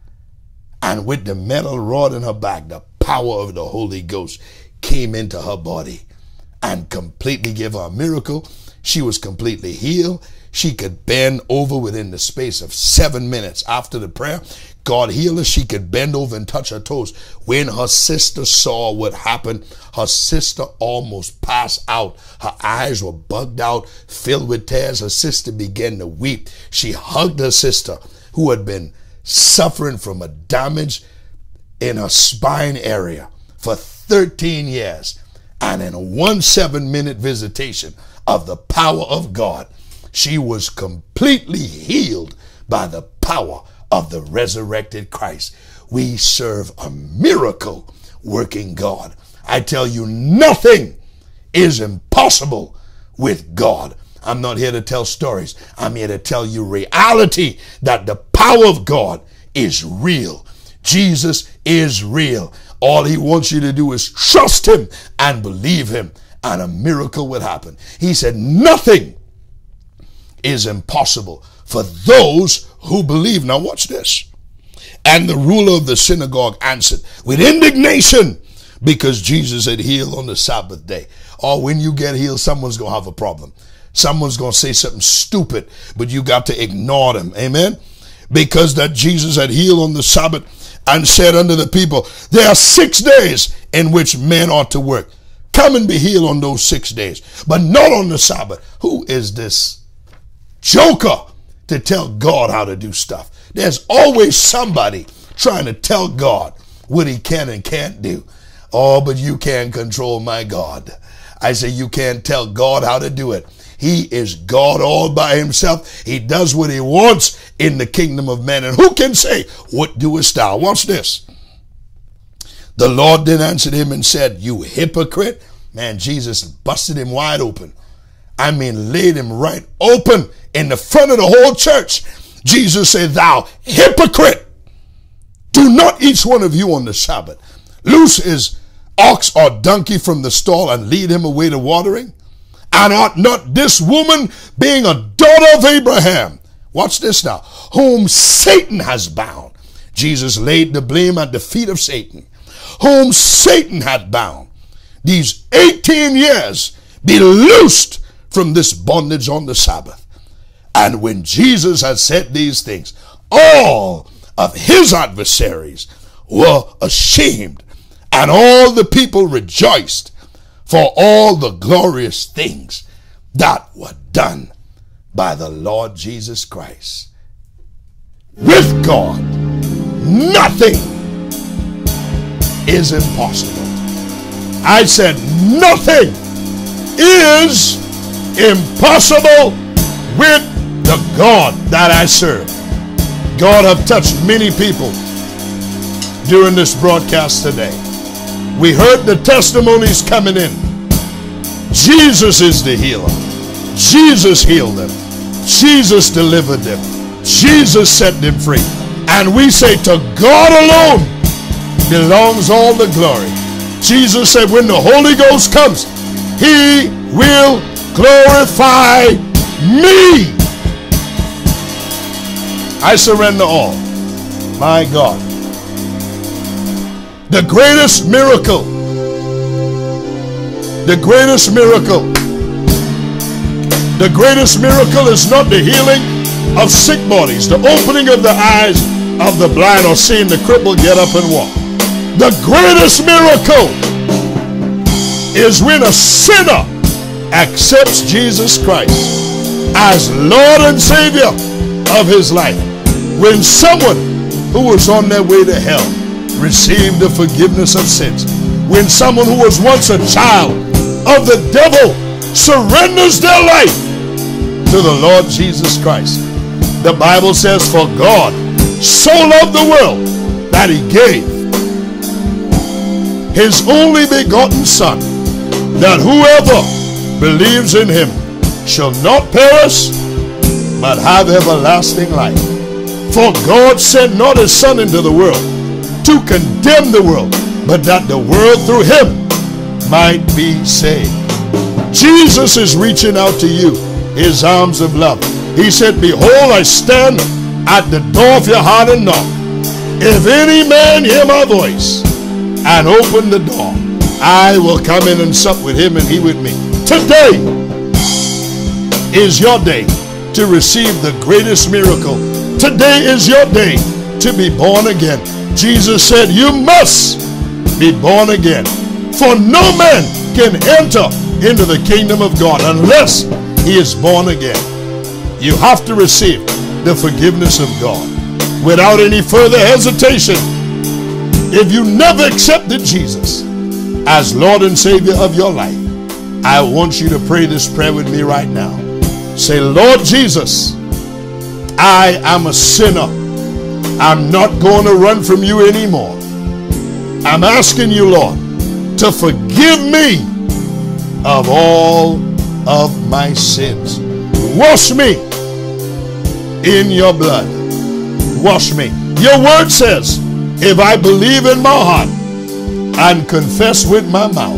And with the metal rod in her back, the power of the Holy Ghost came into her body and completely gave her a miracle. She was completely healed. She could bend over within the space of seven minutes after the prayer. God healed her. She could bend over and touch her toes. When her sister saw what happened, her sister almost passed out. Her eyes were bugged out, filled with tears. Her sister began to weep. She hugged her sister, who had been suffering from a damage in her spine area for thirteen years. And in a one seven minute visitation of the power of God, she was completely healed by the power of the resurrected Christ. We serve a miracle working God. I tell you, nothing is impossible with God. I'm not here to tell stories. I'm here to tell you reality, that the power of God is real. Jesus is real. All he wants you to do is trust him and believe him, and a miracle will happen. He said nothing is impossible for those who believe. Now watch this. And the ruler of the synagogue answered with indignation, because Jesus had healed on the Sabbath day. Or when you get healed, someone's going to have a problem. Someone's going to say something stupid, but you got to ignore them. Amen. Because that Jesus had healed on the Sabbath, and said unto the people, there are six days in which men ought to work. Come and be healed on those six days, but not on the Sabbath. Who is this joker to tell God how to do stuff? There's always somebody trying to tell God what he can and can't do. Oh, but you can't control my God. I say you can't tell God how to do it. He is God all by himself. He does what he wants in the kingdom of men. And who can say, what doest thou? Watch this. The Lord then answered him and said, you hypocrite. Man, Jesus busted him wide open. I mean, laid him right open in the front of the whole church. Jesus said, thou hypocrite, do not each one of you on the Sabbath loose his ox or donkey from the stall and lead him away to watering? And ought not this woman, being a daughter of Abraham, watch this now, whom Satan has bound? Jesus laid the blame at the feet of Satan, whom Satan had bound. These eighteen years be loosed from this bondage on the Sabbath. And when Jesus had said these things, all of his adversaries were ashamed, and all the people rejoiced for all the glorious things that were done by the Lord Jesus Christ. With God, nothing is impossible. I said nothing is impossible with the God that I serve. God have touched many people during this broadcast today. We heard the testimonies coming in. Jesus is the healer. Jesus healed them. Jesus delivered them. Jesus set them free. And we say to God alone belongs all the glory. Jesus said when the Holy Ghost comes, he will glorify me. I surrender all. My God. The greatest miracle, the greatest miracle, the greatest miracle is not the healing of sick bodies, the opening of the eyes of the blind, or seeing the cripple get up and walk. The greatest miracle is when a sinner accepts Jesus Christ as Lord and Savior of his life. When someone who was on their way to hell received the forgiveness of sins. When someone who was once a child of the devil surrenders their life to the Lord Jesus Christ. The Bible says, for God so loved the world that he gave his only begotten Son, that whoever believes in him shall not perish, but have everlasting life. For God sent not his Son into the world to condemn the world, but that the world through him might be saved. Jesus is reaching out to you, his arms of love. He said, behold, I stand at the door of your heart and knock. If any man hear my voice and open the door, I will come in and sup with him and he with me. Today is your day to receive the greatest miracle. Today is your day to be born again. Jesus said, you must be born again. For no man can enter into the kingdom of God unless he is born again. You have to receive the forgiveness of God without any further hesitation. If you never accepted Jesus as Lord and Savior of your life, I want you to pray this prayer with me right now. Say, Lord Jesus, I am a sinner. I'm not going to run from you anymore. I'm asking you, Lord, to forgive me of all of my sins. Wash me in your blood. Wash me. Your word says, if I believe in my heart and confess with my mouth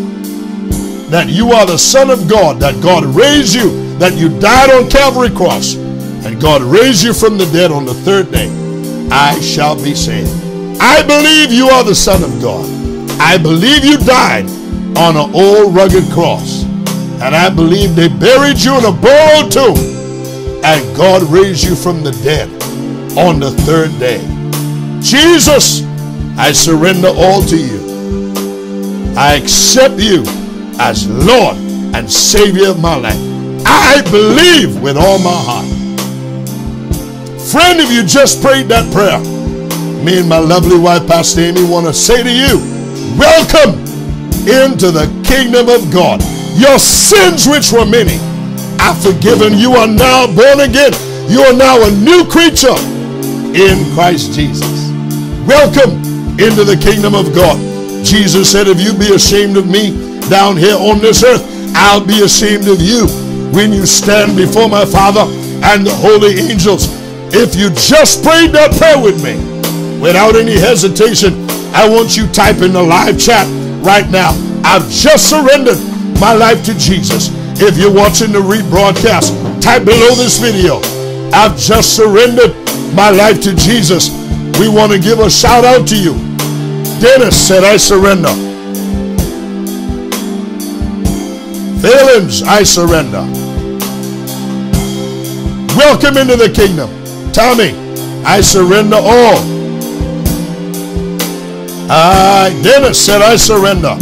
that you are the Son of God, that God raised you, that you died on Calvary cross, and God raised you from the dead on the third day, I shall be saved. I believe you are the Son of God. I believe you died on an old rugged cross. And I believe they buried you in a borrowed tomb. And God raised you from the dead on the third day. Jesus, I surrender all to you. I accept you as Lord and Savior of my life. I believe with all my heart. Friend, if you just prayed that prayer, me and my lovely wife, Pastor Aimee, want to say to you, welcome into the kingdom of God. Your sins, which were many, are forgiven. You are now born again. You are now a new creature in Christ Jesus. Welcome into the kingdom of God. Jesus said, if you be ashamed of me down here on this earth, I'll be ashamed of you when you stand before my Father and the holy angels. If you just prayed that prayer with me, without any hesitation, I want you type in the live chat right now. I've just surrendered my life to Jesus. If you're watching the rebroadcast, type below this video, I've just surrendered my life to Jesus. We want to give a shout out to you. Dennis said, I surrender. Feelings, I surrender. Welcome into the kingdom. Tommy, I surrender all. I, Dennis said, I surrender.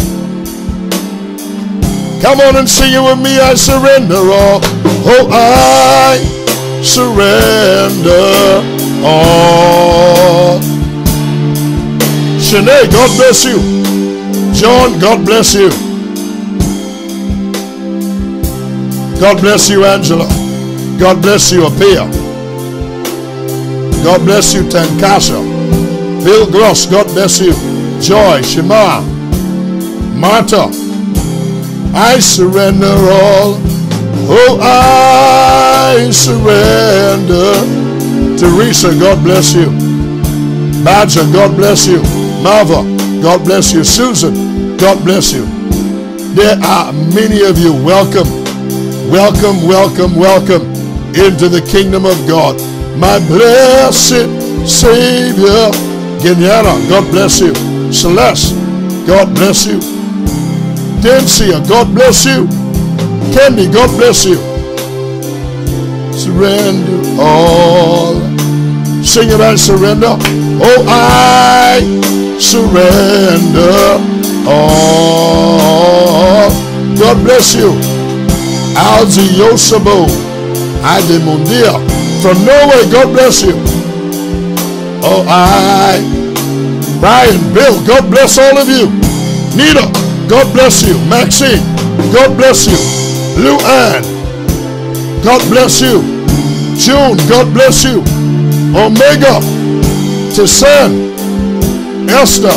Come on and sing it with me. I surrender all. Oh, I surrender all. Shanae, God bless you. John, God bless you. God bless you, Angela. God bless you, Apia. God bless you, Tankasha. Bill Gross, God bless you. Joy, Shema, Martha. I surrender all. Oh, I surrender. Teresa, God bless you. Badger, God bless you. Marva, God bless you. Susan, God bless you. There are many of you. Welcome, welcome, welcome, welcome into the kingdom of God. My blessed Savior. Ginyana, God bless you. Celeste, God bless you. Dancia, God bless you. Candy, God bless you. Surrender all. Sing it, I surrender. Oh, I surrender all. God bless you. Alzi Yosabo, Ademundia from Norway, God bless you. Oh, I, Brian, Bill, God bless all of you. Nita, God bless you. Maxine, God bless you. Lou Ann, God bless you. June, God bless you. Omega, Tisan, Esther,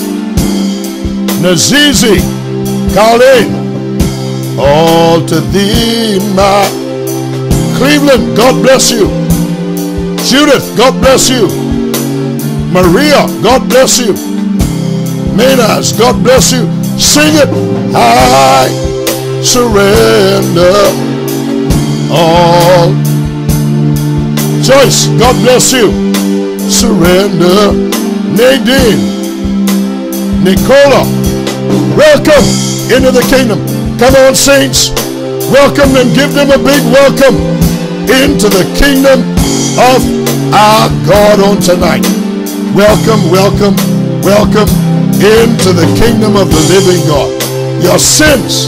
Nazizi, Colleen, all to thee, my Cleveland, God bless you. Judith, God bless you. Maria, God bless you. Maynaz, God bless you. Sing it. I surrender all. Joyce, God bless you. Surrender. Nadine, Nicola, welcome into the kingdom. Come on, saints. Welcome them. Give them a big welcome into the kingdom of our God on tonight. Welcome, welcome, welcome into the kingdom of the living God. Your sins,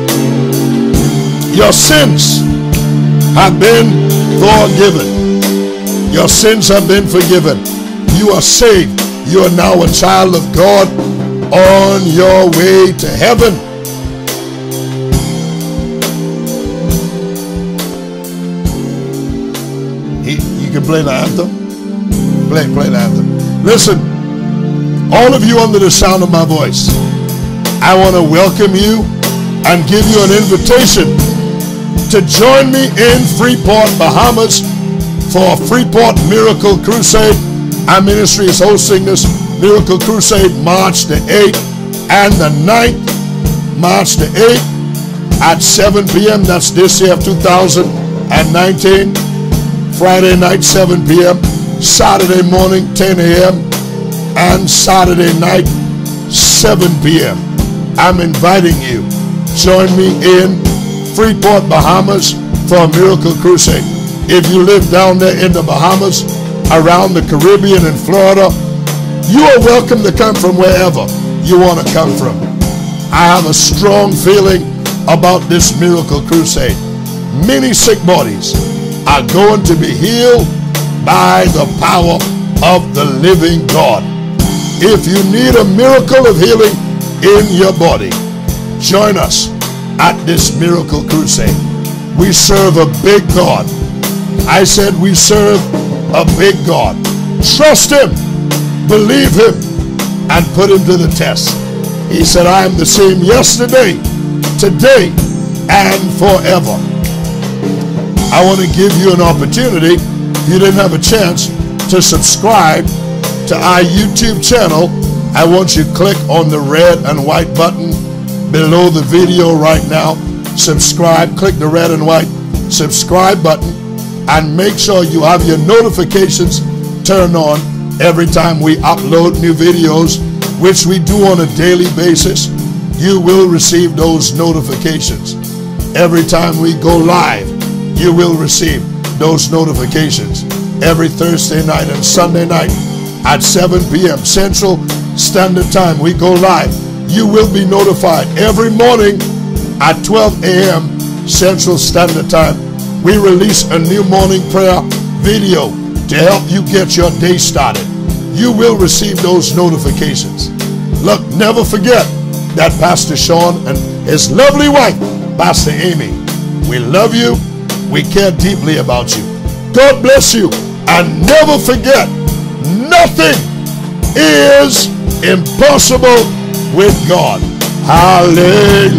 your sins have been forgiven. Your sins have been forgiven. You are saved. You are now a child of God on your way to heaven. He, you can play the anthem. Play, play the anthem. Listen, all of you under the sound of my voice, I want to welcome you and give you an invitation to join me in Freeport, Bahamas for a Freeport Miracle Crusade. Our ministry is hosting this Miracle Crusade March the eighth and the ninth. March the eighth at seven p m That's this year, two thousand nineteen. Friday night, seven p m Saturday morning, ten a m and Saturday night, seven p m I'm inviting you. Join me in Freeport, Bahamas for a Miracle Crusade. If you live down there in the Bahamas, around the Caribbean and Florida, you are welcome to come from wherever you want to come from. I have a strong feeling about this Miracle Crusade. Many sick bodies are going to be healed by the power of the living God. If you need a miracle of healing in your body, join us at this Miracle Crusade. We serve a big God. I said we serve a big God. Trust him, believe him, and put him to the test. He said, I am the same yesterday, today, and forever. I want to give you an opportunity you didn't have a chance to subscribe to our YouTube channel, I want you to click on the red and white button below the video right now. Subscribe, click the red and white subscribe button, and make sure you have your notifications turned on every time we upload new videos, which we do on a daily basis. You will receive those notifications. Every time we go live, you will receive those notifications. Every Thursday night and Sunday night at seven p m Central Standard Time, we go live. You will be notified. Every morning at twelve a m Central Standard Time, we release a new morning prayer video to help you get your day started. You will receive those notifications. Look, never forget that Pastor Sean and his lovely wife, Pastor Aimee, we love you. We care deeply about you. God bless you. And never forget, nothing is impossible with God. Hallelujah.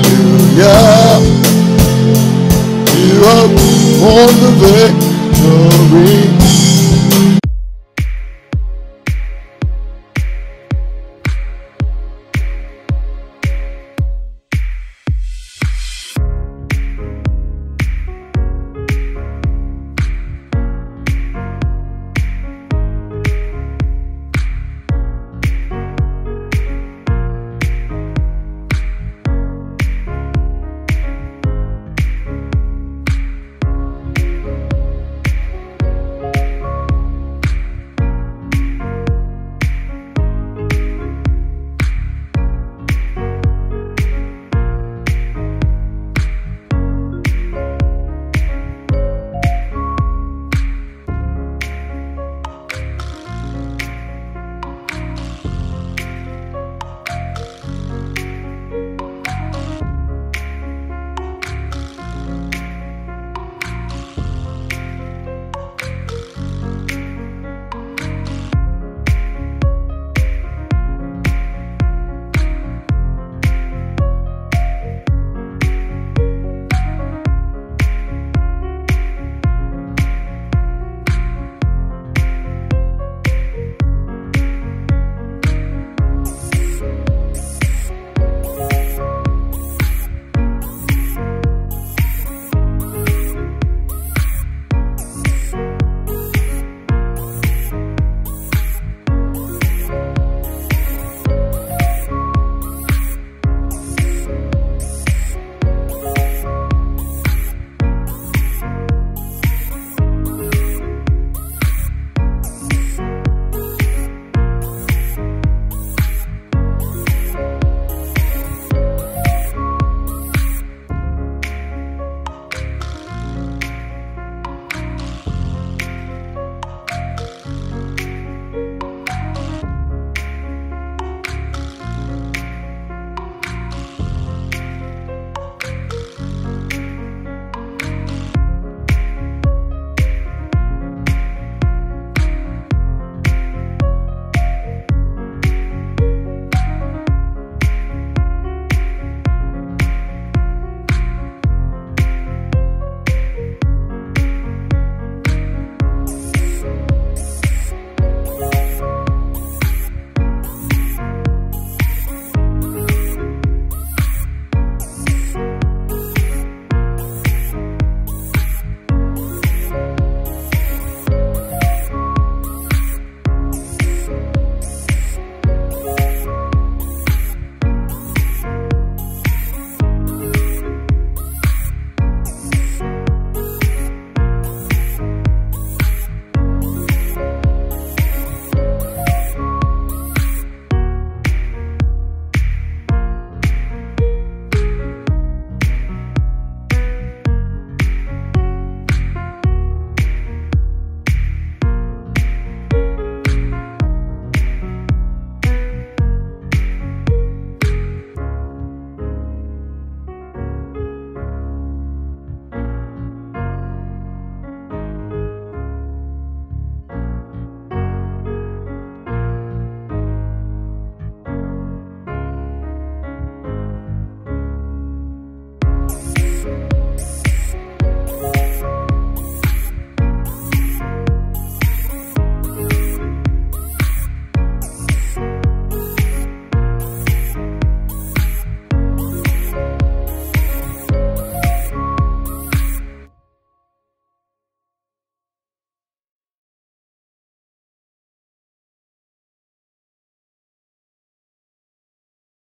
You have won the victory.